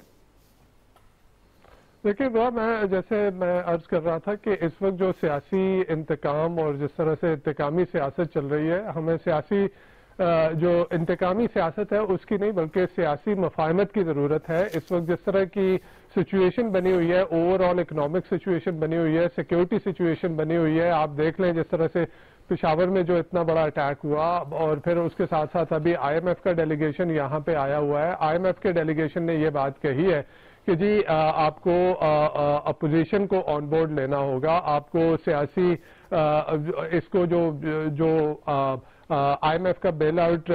देखिए, मैं अर्ज कर रहा था कि इस वक्त जो सियासी इंतकाम और जिस तरह से इंतकामी सियासत चल रही है, हमें सियासी जो इंतकामी सियासत है उसकी नहीं बल्कि सियासी मफाहमत की ज़रूरत है। इस वक्त जिस तरह की सिचुएशन बनी हुई है, ओवरऑल इकोनॉमिक सिचुएशन बनी हुई है, सिक्योरिटी सिचुएशन बनी हुई है, आप देख लें जिस तरह से पेशावर में जो इतना बड़ा अटैक हुआ और फिर उसके साथ साथ अभी IMF का डेलीगेशन यहाँ पे आया हुआ है। IMF के डेलीगेशन ने ये बात कही है कि जी आपको अपोजिशन को ऑन बोर्ड लेना होगा, आपको सियासी इसको जो IMF का बेल आउट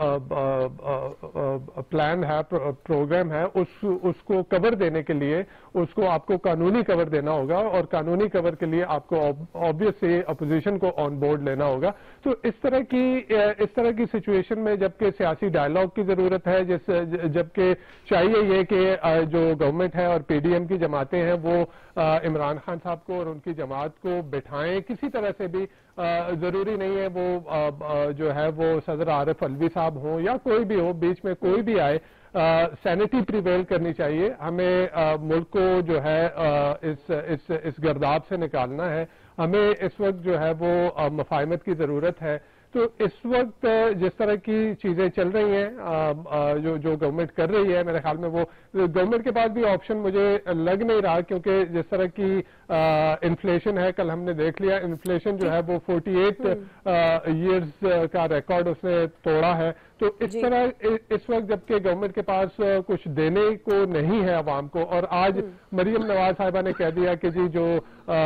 प्लान है, प्रोग्राम है, उसको कवर देने के लिए उसको आपको कानूनी कवर देना होगा और कानूनी कवर के लिए आपको ऑब्वियसली अपोजिशन को ऑन बोर्ड लेना होगा। तो इस तरह की सिचुएशन में जबकि सियासी डायलॉग की जरूरत है, जबकि चाहिए ये कि जो गवर्नमेंट है और PDM की जमातें हैं वो इमरान खान साहब को और उनकी जमात को बिठाएं किसी तरह से भी। जरूरी नहीं है वो जो है वो सदर आरिफ अलवी साहब हो या कोई भी हो, बीच में कोई भी आए, सैनिटी प्रिवेल करनी चाहिए। हमें मुल्क को जो है इस गर्दाब से निकालना है। हमें इस वक्त जो है वो मफाहमत की जरूरत है। तो इस वक्त जिस तरह की चीजें चल रही हैं, जो गवर्नमेंट कर रही है, मेरे ख्याल में वो गवर्नमेंट के पास भी ऑप्शन मुझे लग नहीं रहा, क्योंकि जिस तरह की इन्फ्लेशन है, कल हमने देख लिया इन्फ्लेशन जो है वो 48 ईयर्स का रिकॉर्ड उसने तोड़ा है। तो इस वक्त जबकि गवर्नमेंट के पास कुछ देने को नहीं है आवाम को, और आज मरियम नवाज साहिबा ने कह दिया कि जी जो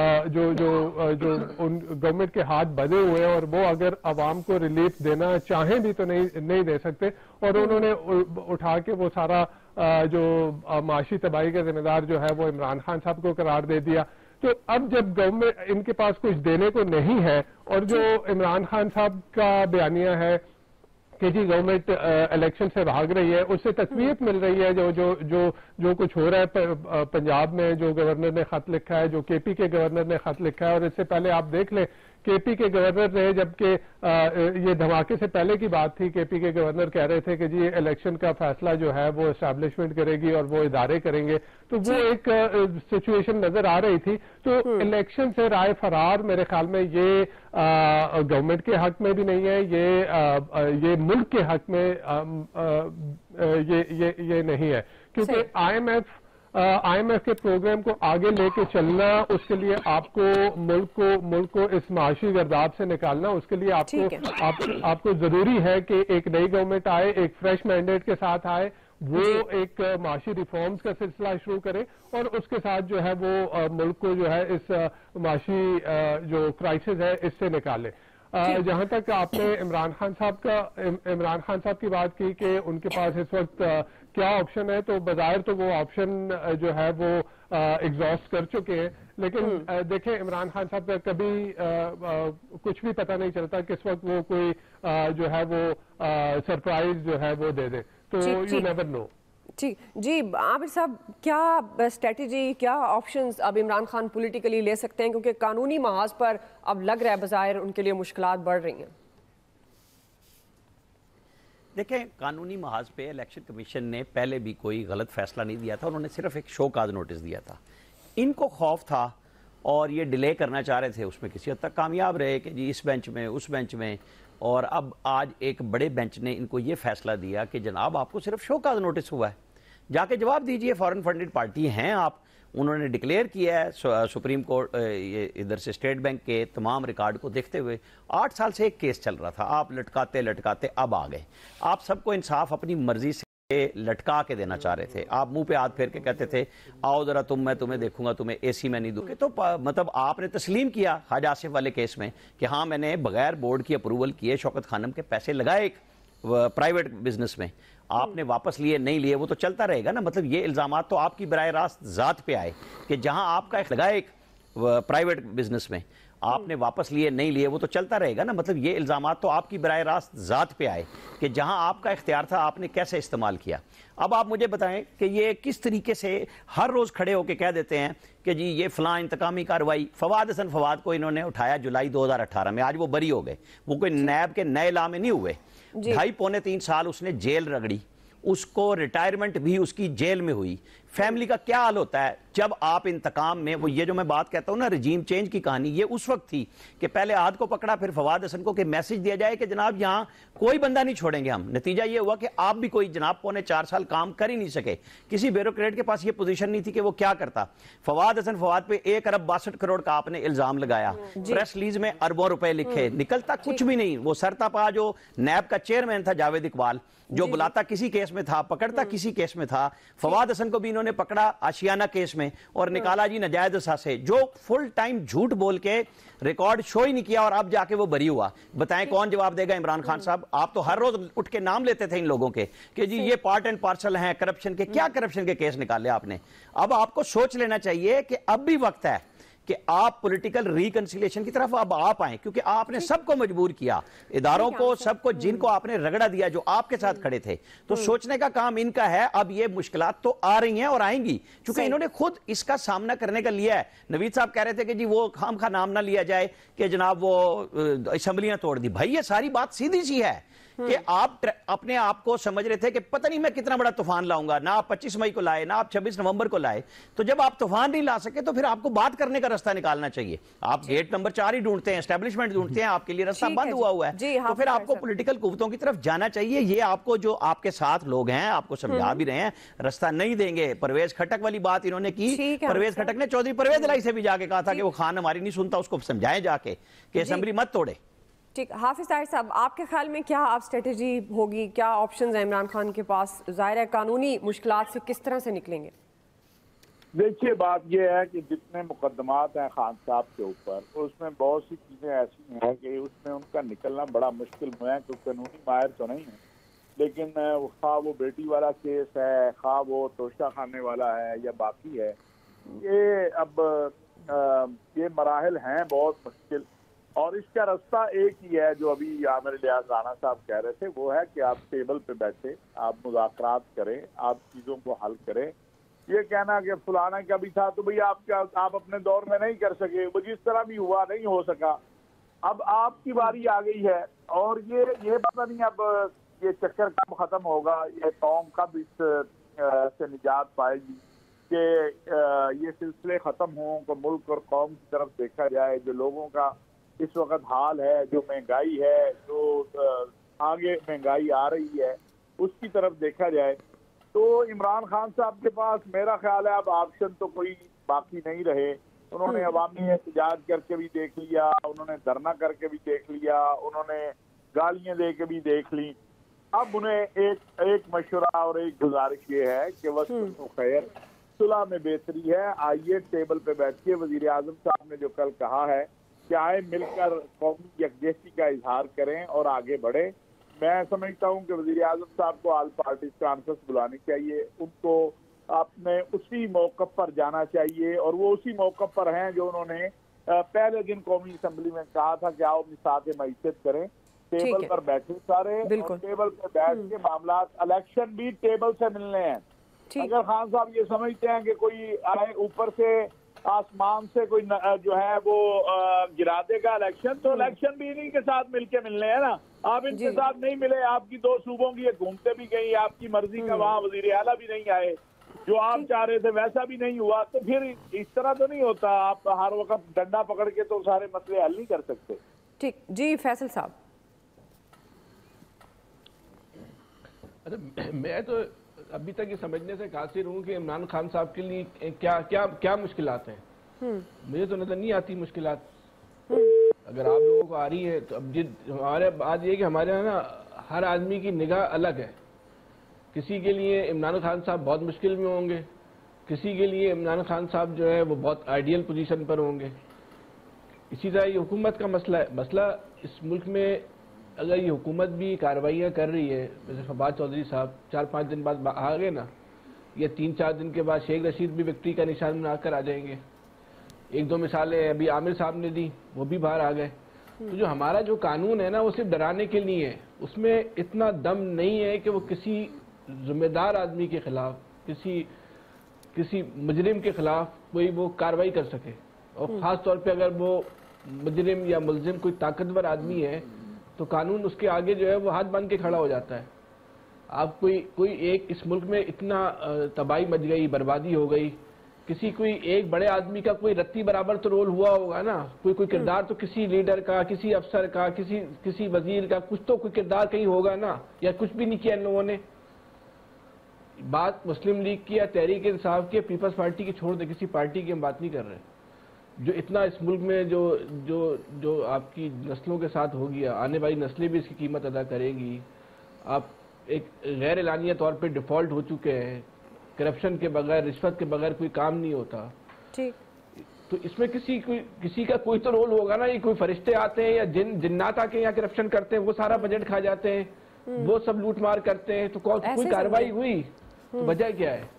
गवर्नमेंट के हाथ बंधे हुए हैं और वो अगर आवाम को रिलीफ देना चाहें भी तो नहीं दे सकते, और उन्होंने उठा के वो सारा जो माशी तबाही का जिम्मेदार जो है वो इमरान खान साहब को करार दे दिया। तो अब जब गवर्नमेंट इनके पास कुछ देने को नहीं है और जो इमरान खान साहब का बयानिया है कि जी गवर्नमेंट इलेक्शन से भाग रही है, उससे तकवीत मिल रही है। जो कुछ हो रहा है पंजाब में, जो गवर्नर ने खत लिखा है, जो KP के गवर्नर ने खत लिखा है, और इससे पहले आप देख लें KP के गवर्नर ने, जबकि ये धमाके से पहले की बात थी, KP के गवर्नर कह रहे थे कि जी इलेक्शन का फैसला जो है वो एस्टैब्लिशमेंट करेगी और वो इदारे करेंगे। तो वो एक सिचुएशन नजर आ रही थी। तो इलेक्शन से राय फरार मेरे ख्याल में ये गवर्नमेंट के हक में भी नहीं है, ये मुल्क के हक में ये नहीं है, क्योंकि IMF के प्रोग्राम को आगे लेके चलना, उसके लिए आपको मुल्क को इस माशी गर्दाब से निकालना, उसके लिए आपको जरूरी है कि एक नई गवर्नमेंट आए, एक फ्रेश मैंडेट के साथ आए, वो एक माशी रिफॉर्म्स का सिलसिला शुरू करे और उसके साथ जो है वो मुल्क को जो है इस माशी जो क्राइसिस है इससे निकाले। जहां तक आपने इमरान खान साहब की बात की कि उनके पास इस वक्त क्या ऑप्शन है, तो बाजार तो वो ऑप्शन जो है वो एग्जॉस्ट कर चुके हैं। लेकिन देखें, इमरान खान साहब का कभी कुछ भी पता नहीं चलता किस वक्त वो कोई जो है वो सरप्राइज जो है वो दे दे, तो यू नेवर नो। ठीक जी, आबिद साहब, क्या स्ट्रेटजी, क्या ऑप्शंस अब इमरान खान पॉलिटिकली ले सकते हैं, क्योंकि कानूनी महाज पर अब लग रहा है बाज़ाहिर उनके लिए मुश्किलात बढ़ रही हैं? देखें, कानूनी महाज पे इलेक्शन कमीशन ने पहले भी कोई गलत फैसला नहीं दिया था, उन्होंने सिर्फ एक शो काज नोटिस दिया था। इनको खौफ था और ये डिले करना चाह रहे थे, उसमें किसी हद तक कामयाब रहे कि जी इस बेंच में उस बेंच में, और अब आज एक बड़े बेंच ने इनको ये फैसला दिया कि जनाब आपको सिर्फ शो काज नोटिस हुआ है, जाके जवाब दीजिए, फॉरेन फंडेड पार्टी हैं आप। उन्होंने डिक्लेयर किया है सुप्रीम कोर्ट, ये इधर से स्टेट बैंक के तमाम रिकॉर्ड को देखते हुए 8 साल से एक केस चल रहा था, आप लटकाते लटकाते अब आ गए। आप सबको इंसाफ अपनी मर्जी से लटका के देना चाह रहे थे, आप मुंह पे हाथ फेर के कहते थे आओ जरा मैं तुम्हें देखूंगा, तुम्हें एसी में नहीं दूंगे। तो मतलब आपने तस्लीम किया हाज आसिफ वाले केस में कि हाँ मैंने बगैर बोर्ड की अप्रूवल किए शौकत खानम के पैसे लगाए एक प्राइवेट बिजनेस में, आपने वापस लिए नहीं लिए, वो तो चलता रहेगा ना। मतलब ये इल्जामात तो आपकी बराह रास्त जात पे आए कि जहां आपका लगाए एक प्राइवेट बिजनेस में, आपने वापस लिए नहीं लिए, वो तो चलता रहेगा ना। मतलब ये इल्जामात तो आपकी बराह रास्त जात पे आए कि जहां आपका इख्तियार था आपने कैसे इस्तेमाल किया। अब आप मुझे बताएं कि ये किस तरीके से हर रोज खड़े होकर कह देते हैं कि जी ये फलां इंतकामी कार्रवाई। फवाद हसन फवाद को इन्होंने उठाया जुलाई 2018 में, आज वो बरी हो गए, वो कोई नैब के नए ला में नहीं हुए। 2.5-3 साल उसने जेल रगड़ी, उसको रिटायरमेंट भी उसकी जेल में हुई। फैमिली का क्या हाल होता है जब आप इंतकाम में, वो ये जो मैं बात कहता हूं ना रजीम चेंज की कहानी, ये उस वक्त थी कि पहले आद को पकड़ा फिर फवाद हसन को कि मैसेज दिया जाए कि जनाब यहां कोई बंदा नहीं छोड़ेंगे हम। नतीजा ये हुआ कि आप भी कोई जनाब 4.25 साल काम कर ही नहीं सके, किसी ब्यूरोक्रेट के पास ये पोजीशन नहीं थी कि वो क्या करता। फवाद हसन फवाद पे 1 अरब 62 करोड़ का आपने इल्जाम लगाया, प्रेस रिलीज में अरबों रुपए लिखे, निकलता कुछ भी नहीं। वो सरतापा जो नैब का चेयरमैन था जावेद इकबाल, जो बुलाता किसी केस में था, पकड़ता किसी केस में था। फवाद हसन को भी इन्होंने पकड़ा आशियाना केस में और निकाला जी नजायज असासे, जो फुल टाइम झूठ बोल के रिकॉर्ड शो ही नहीं किया और अब जाके वो बरी हुआ। बताएं कौन जवाब देगा? इमरान खान साहब। आप तो हर रोज उठ के नाम लेते थे इन लोगों के कि जी ये पार्ट एंड पार्सल हैं करप्शन के। क्या करप्शन के केस निकाले आपने? अब आपको सोच लेना चाहिए कि अब भी वक्त है कि आप पॉलिटिकल रिकंसिलिएशन की तरफ अब आप आए, क्योंकि आपने सबको मजबूर किया, इदारों को, सबको, जिनको आपने रगड़ा दिया, जो आपके साथ खड़े थे। तो सोचने का काम इनका है। अब ये मुश्किलात तो आ रही हैं और आएंगी, क्योंकि इन्होंने खुद इसका सामना करने का लिया है। नवीद साहब कह रहे थे कि जी वो खाम खा नाम ना लिया जाए कि जनाब वो असेंबलियां तोड़ दी। भाई ये सारी बात सीधी सी है कि आप अपने आप को समझ रहे थे कि पता नहीं मैं कितना बड़ा तूफान लाऊंगा, ना आप 25 मई को लाए, ना आप 26 नवंबर को लाए। तो जब आप तूफान नहीं ला सके तो फिर आपको बात करने का रास्ता निकालना चाहिए। आप गेट नंबर 4 ही ढूंढते हैं, एस्टेब्लिशमेंट ढूंढते हैं, आपके लिए रास्ता बंद हुआ है। तो फिर आपको पॉलिटिकल कुव्वतों की तरफ जाना चाहिए। ये आपको जो आपके साथ लोग हैं आपको समझा भी रहे हैं, रास्ता नहीं देंगे। परवेज खटक वाली बात इन्होंने की, परवेज खटक ने चौधरी परवेज इलाही से भी जाके कहा था कि वो खान हमारी नहीं सुनता, उसको समझाएं जाके कि असेंबली मत तोड़े। ठीक, हाफिज ताहिर साहब, आपके ख्याल में क्या आप स्ट्रेटेजी होगी, क्या ऑप्शंस हैं इमरान खान के पास? जाहिर है कानूनी मुश्किलात से किस तरह से निकलेंगे? देखिए बात यह है कि जितने मुकदमात हैं खान साहब के ऊपर, उसमें बहुत सी चीजें ऐसी हैं कि उसमें उनका निकलना बड़ा मुश्किल हुआ है, क्योंकि कानूनी माहिर तो नहीं है। लेकिन खा वो बेटी वाला केस है, खा वो तोशा खाने वाला है या बाकी है, ये अब ये मराहल हैं बहुत मुश्किल। और इसका रास्ता एक ही है जो अभी आमिर लियाज राणा साहब कह रहे थे, वो है कि आप टेबल पे बैठे, आप मुज़ाकरात करें, आप चीज़ों को हल करें। ये कहना कि फलाना का भी था तो भाई आप अपने दौर में नहीं कर सके, वो जिस तरह भी हुआ नहीं हो सका, अब आपकी बारी आ गई है। और ये पता नहीं अब ये चक्कर कब खत्म होगा, ये कौम कब इस से निजात पाएगी कि ये सिलसिले खत्म हों, को मुल्क और कौम की तरफ देखा जाए। जो लोगों का इस वक्त हाल है, जो महंगाई है, जो आगे महंगाई आ रही है, उसकी तरफ देखा जाए तो इमरान खान साहब के पास मेरा ख्याल है अब ऑप्शन तो कोई बाकी नहीं रहे। उन्होंने अवामी एहतजाज करके भी देख लिया, उन्होंने धरना करके भी देख लिया, उन्होंने गालियां दे के भी देख ली। अब उन्हें एक मशवरा और एक गुजारिश ये है कि वक्त खैर सुलह में बेहतरी है, आइए टेबल पे बैठिए। वजीर आजम साहब ने जो कल कहा है कि आए मिलकर कौमी यकजहती का इजहार करें और आगे बढ़े, मैं समझता हूँ कि वज़ीर आज़म साहब को ऑल पार्टीज कॉन्फ्रेंस बुलानी चाहिए, उनको अपने उसी मौक़िफ़ पर जाना चाहिए, और वो उसी मौक़िफ़ पर हैं जो उन्होंने पहले दिन कौमी असम्बली में कहा था कि आओ मिसात मईशत करें, टेबल पर बैठे सारे, और टेबल पर बैठ के मामला, इलेक्शन भी टेबल से मिलने हैं। अगर खान साहब ये समझते हैं कि कोई आए ऊपर से आसमान से कोई जो है वो गिरा देगा इलेक्शन, तो इलेक्शन भी इन्हीं के साथ मिलके मिलने हैं ना। आप इनके साथ नहीं मिले, आपकी 2 सूबों की घूमते भी गई, आपकी मर्जी का वहाँ वजीर आला भी नहीं आए, जो आप चाह रहे थे वैसा भी नहीं हुआ, तो फिर इस तरह तो नहीं होता। आप हर वक्त डंडा पकड़ के तो सारे मसले हल नहीं कर सकते। ठीक जी, फैसल साहब। अरे मैं तो अभी तक ये समझने से कासिर हूँ कि इमरान खान साहब के लिए क्या क्या क्या मुश्किलात हैं। मुझे तो नजर नहीं आती मुश्किलात। अगर आप लोगों को आ रही है तो अब हमारे बात ये कि हमारे यहाँ ना हर आदमी की निगाह अलग है। किसी के लिए इमरान खान साहब बहुत मुश्किल में होंगे, किसी के लिए इमरान खान साहब जो है वो बहुत आइडियल पोजीशन पर होंगे। इसी तरह ये हुकूमत का मसला है। मसला इस मुल्क में अगर ये हुकूमत भी कार्रवाइयाँ कर रही है, जैसे फवाद चौधरी साहब 4-5 दिन बाद आ गए ना, या 3-4 दिन के बाद शेख रशीद भी विक्ट्री का निशान बनाकर आ जाएंगे। 1-2 मिसालें अभी आमिर साहब ने दी, वो भी बाहर आ गए। तो जो हमारा जो कानून है ना वो सिर्फ डराने के लिए है, उसमें इतना दम नहीं है कि वो किसी जिम्मेदार आदमी के खिलाफ, किसी मुजरिम के खिलाफ कोई वो कार्रवाई कर सके। और ख़ास तौर पे अगर वो मुजरिम या मुलजिम कोई ताकतवर आदमी है तो कानून उसके आगे जो है वो हाथ बांध के खड़ा हो जाता है। आप कोई एक इस मुल्क में इतना तबाही मच गई, बर्बादी हो गई, कोई एक बड़े आदमी का कोई रत्ती बराबर तो रोल हुआ होगा ना, कोई किरदार तो किसी लीडर का, किसी अफसर का, किसी वजीर का, कुछ तो कोई किरदार कहीं होगा ना, या कुछ भी नहीं किया इन लोगों ने। बात मुस्लिम लीग की या तहरीक इंसाफ की, पीपल्स पार्टी की छोड़ दे, किसी पार्टी की हम बात नहीं कर रहे। जो इतना इस मुल्क में जो आपकी नस्लों के साथ हो गया, आने वाली नस्लें भी इसकी कीमत अदा करेगी। आप एक गैर एलानिया तौर पे डिफ़ॉल्ट हो चुके हैं, करप्शन के बगैर, रिश्वत के बगैर कोई काम नहीं होता। ठीक, तो इसमें किसी का कोई तो रोल होगा ना। ये कोई फरिश्ते आते हैं या जिन्नात आके यहाँ करप्शन करते हैं, वो सारा बजट खा जाते हैं, वो सब लूट मार करते हैं, तो कोई कार्रवाई हुई तो वजह क्या है?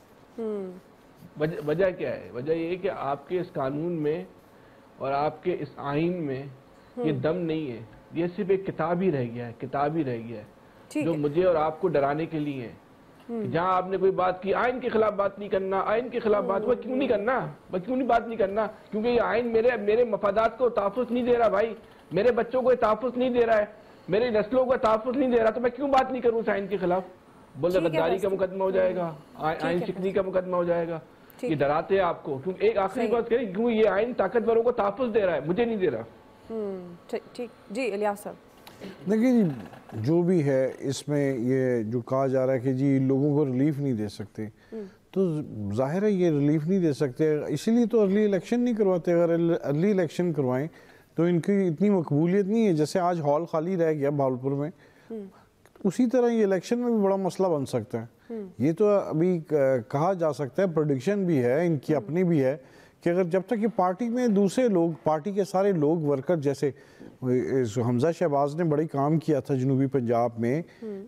वजह क्या है? वजह ये है कि आपके इस कानून में और आपके इस आइन में ये दम नहीं है। ये सिर्फ एक किताब ही रह गया है, किताब ही रह गया है जो मुझे और आपको डराने के लिए है। जहाँ आपने कोई बात की, आइन के खिलाफ बात नहीं करना, आइन के खिलाफ बात, वह क्यों नहीं करना? वह क्यों नहीं बात नहीं करना? क्योंकि ये आइन मेरे मफादात को तहफ़्फ़ुज़ नहीं दे रहा भाई, मेरे बच्चों को तहफ़्फ़ुज़ नहीं दे रहा है, मेरी नस्लों को तहफ़्फ़ुज़ नहीं दे रहा, तो मैं क्यों बात नहीं करूँ उस आइन के खिलाफ? बोले गद्दारी का मुकदमा हो जाएगा, आइन शिकनी का मुकदमा हो जाएगा। ये डराते हैं आपको, क्योंकि एक आखिरी बात करें, क्यों ये आइन ताकतवरों को तहफ़्फ़ुज़ दे रहा है, मुझे नहीं दे रहा। ठीक जी, इलियास साहब। देखिए जी, जो भी है इसमें ये जो कहा जा रहा है कि जी लोगों को रिलीफ नहीं दे सकते, तो जाहिर है ये रिलीफ नहीं दे सकते, इसीलिए तो अर्ली इलेक्शन नहीं करवाते। अगर अर्ली इलेक्शन करवाएं तो इनकी इतनी मकबूलियत नहीं है। जैसे आज हॉल खाली रह गया भावलपुर में, उसी तरह ये इलेक्शन में भी बड़ा मसला बन सकता है। ये तो अभी कहा जा सकता है, प्रेडिक्शन भी है, इनकी अपनी भी है कि अगर जब तक ये पार्टी में दूसरे लोग, पार्टी के सारे लोग वर्कर, जैसे हमजा शहबाज ने बड़ी काम किया था जनूबी पंजाब में,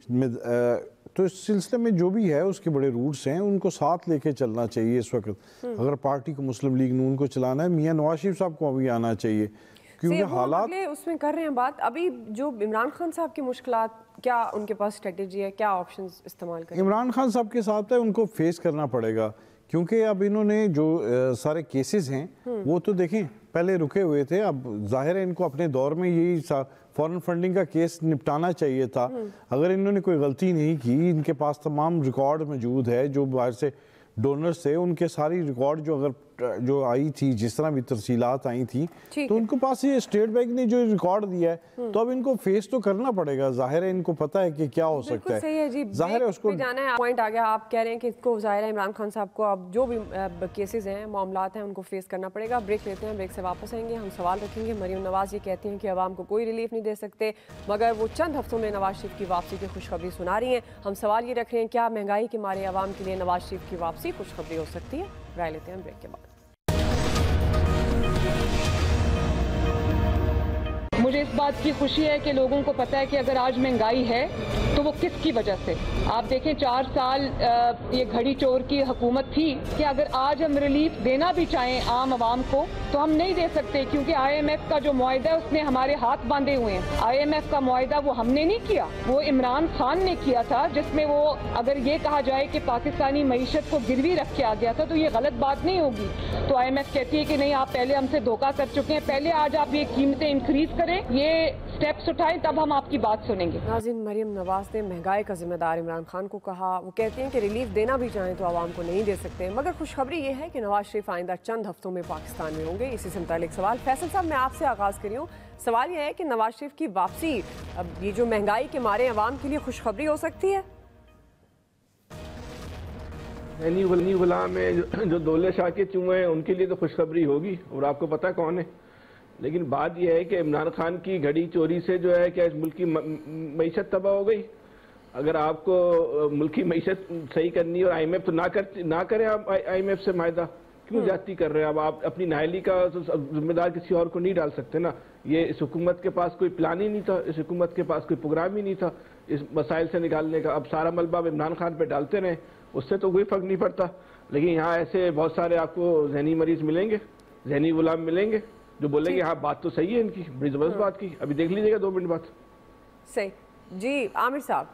तो इस सिलसिले में जो भी है उसके बड़े रूट्स हैं, उनको साथ लेके चलना चाहिए इस वक्त। अगर पार्टी को मुस्लिम लीग नून को चलाना है, मियां नवाज शरीफ साहब को अभी आना चाहिए, क्योंकि हालात उसमें कर रहे हैं बात। अभी जो इमरान खान साहब की मुश्किलात, क्या उनके पास स्ट्रेटेजी है, क्या ऑप्शंस इस्तेमाल करें? इमरान खान साहब के साथ है, उनको फेस करना पड़ेगा, क्योंकि अब इन्होंने जो सारे केसेस हैं वो तो देखें पहले रुके हुए थे। अब जाहिर है इनको अपने दौर में यही फॉरेन फंडिंग का केस निपटाना चाहिए था। अगर इन्होंने कोई गलती नहीं की, इनके पास तमाम रिकॉर्ड मौजूद है, जो बाहर से डोनर्स थे उनके सारी रिकॉर्ड जो आई थी, जिस तरह भी तरसीलात आई थी, तो उनके पास ये स्टेट बैंक ने जो रिकॉर्ड दिया है, तो अब इनको फेस तो करना पड़ेगा। जाहिर है इनको पता है कि क्या हो सकता है, जाहिर है उसको जाना है। पॉइंट आ गया, आप कह रहे हैं कि इसको जाहिर है इमरान खान साहब को अब जो भी केसेस हैं, मामलात हैं, उनको फेस करना पड़ेगा। ब्रेक लेते हैं, ब्रेक से वापस आएंगे, हम सवाल रखेंगे। मरियम नवाज ये कहती हैं कि अवाम को कोई रिलीफ नहीं दे सकते, मगर वो चंद हफ्तों में नवाज शरीफ की वापसी की खुशखबरी सुना रही हैं। हम सवाल ये रख रहे हैं, क्या महंगाई के मारे अवाम के लिए नवाज शरीफ की वापसी खुशखबरी हो सकती है? राय लेते हैं ब्रेक के बाद। मुझे इस बात की खुशी है कि लोगों को पता है कि अगर आज महंगाई है तो वो किसकी वजह से। आप देखें 4 साल ये घड़ी चोर की हुकूमत थी कि अगर आज हम रिलीफ देना भी चाहें आम आवाम को तो हम नहीं दे सकते, क्योंकि IMF का जो मुआहदा है उसने हमारे हाथ बांधे हुए हैं। IMF का मुआहदा वो हमने नहीं किया, वो इमरान खान ने किया था, जिसमें वो अगर ये कहा जाए कि पाकिस्तानी मईशत को गिरवी रख के आ गया था तो ये गलत बात नहीं होगी। तो IMF कहती है कि नहीं, आप पहले हमसे धोखा कर चुके हैं, पहले आज आप ये कीमतें इंक्रीज करें, ये स्टेप्स उठाएं, तब हम आपकी बात सुनेंगे। नाज़रीन, मरियम नवाज ने महंगाई का जिम्मेदार इमरान खान को कहा। वो कहते हैं कि रिलीफ देना भी चाहें तो आवाम को नहीं दे सकते, मगर खुशखबरी ये है कि नवाज शरीफ आइंदा चंद हफ्तों में पाकिस्तान में होंगे। इसी से मुतालिक सवाल फैसल साहब मैं आपसे आगाज़ करी हूँ। सवाल यह है कि नवाज शरीफ की वापसी अब ये जो महंगाई के मारे अवाम के लिए खुशखबरी हो सकती है? वली गुलाम में जो दौले शाह के चूहे हैं उनके लिए तो खुशखबरी होगी, और आपको पता कौन है। लेकिन बात यह है कि इमरान खान की घड़ी चोरी से जो है क्या इस मुल्क की मईशत तबाह हो गई। अगर आपको मुल्क की मईशत सही करनी है और IMF तो ना करें आप IMF से मायदा क्यों जाती कर रहे हैं। अब आप अपनी नाअहली का जिम्मेदार किसी और को नहीं डाल सकते ना। ये इस हुकूमत के पास कोई प्लान ही नहीं था, इस हुकूमत के पास कोई प्रोग्राम ही नहीं था इस मसाइल से निकालने का। अब सारा मलबा इमरान खान पे डालते रहे, उससे तो कोई फर्क नहीं पड़ता। लेकिन यहाँ ऐसे बहुत सारे आपको जहनी मरीज मिलेंगे, जहनी गुलाम मिलेंगे जो बोलेंगे हाँ बात तो सही है इनकी, बड़ी जबरदस्त बात की। अभी देख लीजिएगा 2 मिनट बाद। सही जी, आमिर साहब।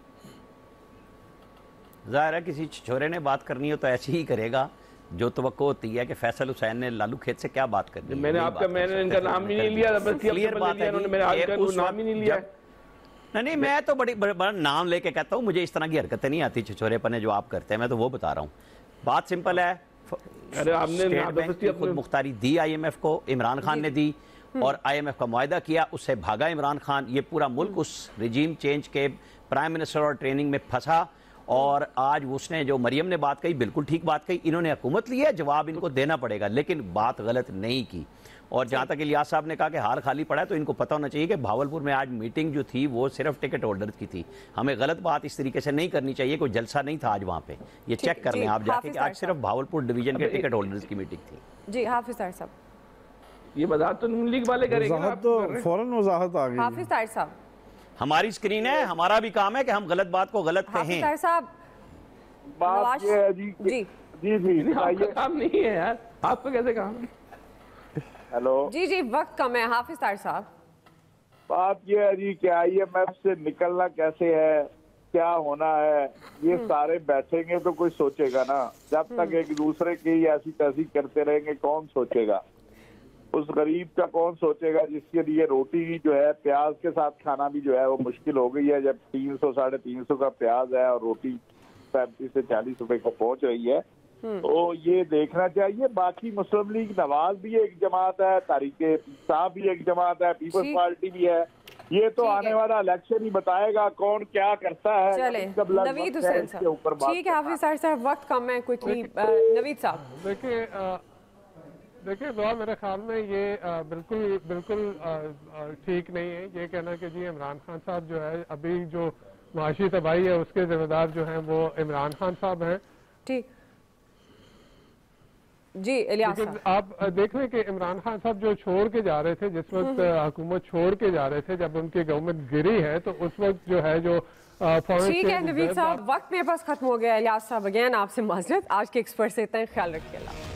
जाहिर है किसी छोरे ने बात करनी हो तो ऐसे ही करेगा जो तवक्को होती है कि फैसल हुसैन ने लालू खेत से क्या बात करनी है। मैंने इनका नाम ही नहीं लिया, क्लियर बात है, नाम ही नहीं लिया। नहीं, मैं तो बड़ा नाम लेके कहता हूँ, मुझे इस तरह की हरकतें नहीं आती छिछोरेपने जो आप करते हैं, मैं तो वो बता रहा हूँ। बात सिंपल है, अरे आपने खुद मुख्तारी दी IMF को, इमरान खान ने दी और IMF का मुआहदा किया, उससे भागा इमरान खान। ये पूरा मुल्क उस रिजीम चेंज के प्राइम मिनिस्टर और ट्रेनिंग में फंसा। और आज उसने जो मरियम ने बात कही बिल्कुल ठीक बात कही, इन्होंने हुकूमत ली है, जवाब इनको देना पड़ेगा, लेकिन बात गलत नहीं की। और जहां तक इलियास साहब ने कहा कि हाल खाली पड़ा है, तो इनको पता होना चाहिए कि भावलपुर में आज मीटिंग जो थी वो सिर्फ टिकट होल्डर्स की थी। हमें गलत बात इस तरीके से नहीं करनी चाहिए, कोई जलसा नहीं था आज वहां पे, ये चेक कर लें आप जाके कि आज सिर्फ भावलपुर डिवीजन के टिकट होल्डर्स की मीटिंग थी। जी हाफिज ताहिर साहब, ये वजाहत तो नून लीग वाले करेंगे, तो फौरन वजाहत आ गई। हाफिज ताहिर साहब, हमारी स्क्रीन है, हमारा भी काम है कि हम गलत बात को गलत कहें। ताहिर साहब, बात ये है जी जी जी आपका काम नहीं है यार, आपको कैसे काम है? हेलो जी वक्त कम है। हाफिज ताहिर साहब, बात ये है जी कि IMF से निकलना कैसे है, क्या होना है, ये सारे बैठेंगे तो कोई सोचेगा ना। जब तक एक दूसरे की ऐसी तैसी करते रहेंगे कौन सोचेगा? उस गरीब का कौन सोचेगा जिसके लिए रोटी जो है प्याज के साथ खाना भी जो है वो मुश्किल हो गई है। जब 300 साढ़े 300 का प्याज है और रोटी 35 से 40 रुपए को पहुंच रही है, तो ये देखना चाहिए। बाकी मुस्लिम लीग नवाज भी एक जमात है, तारीके साहब भी एक जमात है, पीपल्स पार्टी भी है। ये तो आने वाला इलेक्शन ही बताएगा कौन क्या करता है। चले नवीद हुसैन साहब, ठीक है हाफिज साहब, वक्त कम है, क्विकली नवीद साहब। देखिए दुआ, मेरे ख्याल में ये बिल्कुल ठीक नहीं है ये कहना कि जी इमरान खान साहब जो है अभी जो माशी तबाही है उसके जिम्मेदार जो हैं वो इमरान खान साहब हैं। ठीक जी, इलियास आप देख रहे हैं कि इमरान खान साहब जो छोड़ के जा रहे थे, जिस वक्त हुकूमत छोड़ के जा रहे थे, जब उनकी गवर्नमेंट गिरी है तो उस वक्त जो है जो ठीक है नवीद साहब, वक्त मेरे पास खत्म हो गया। इलियास साहब अगेन आपसे माजरत, आज के एक्सपर्ट से इतना ख्याल रखिएगा।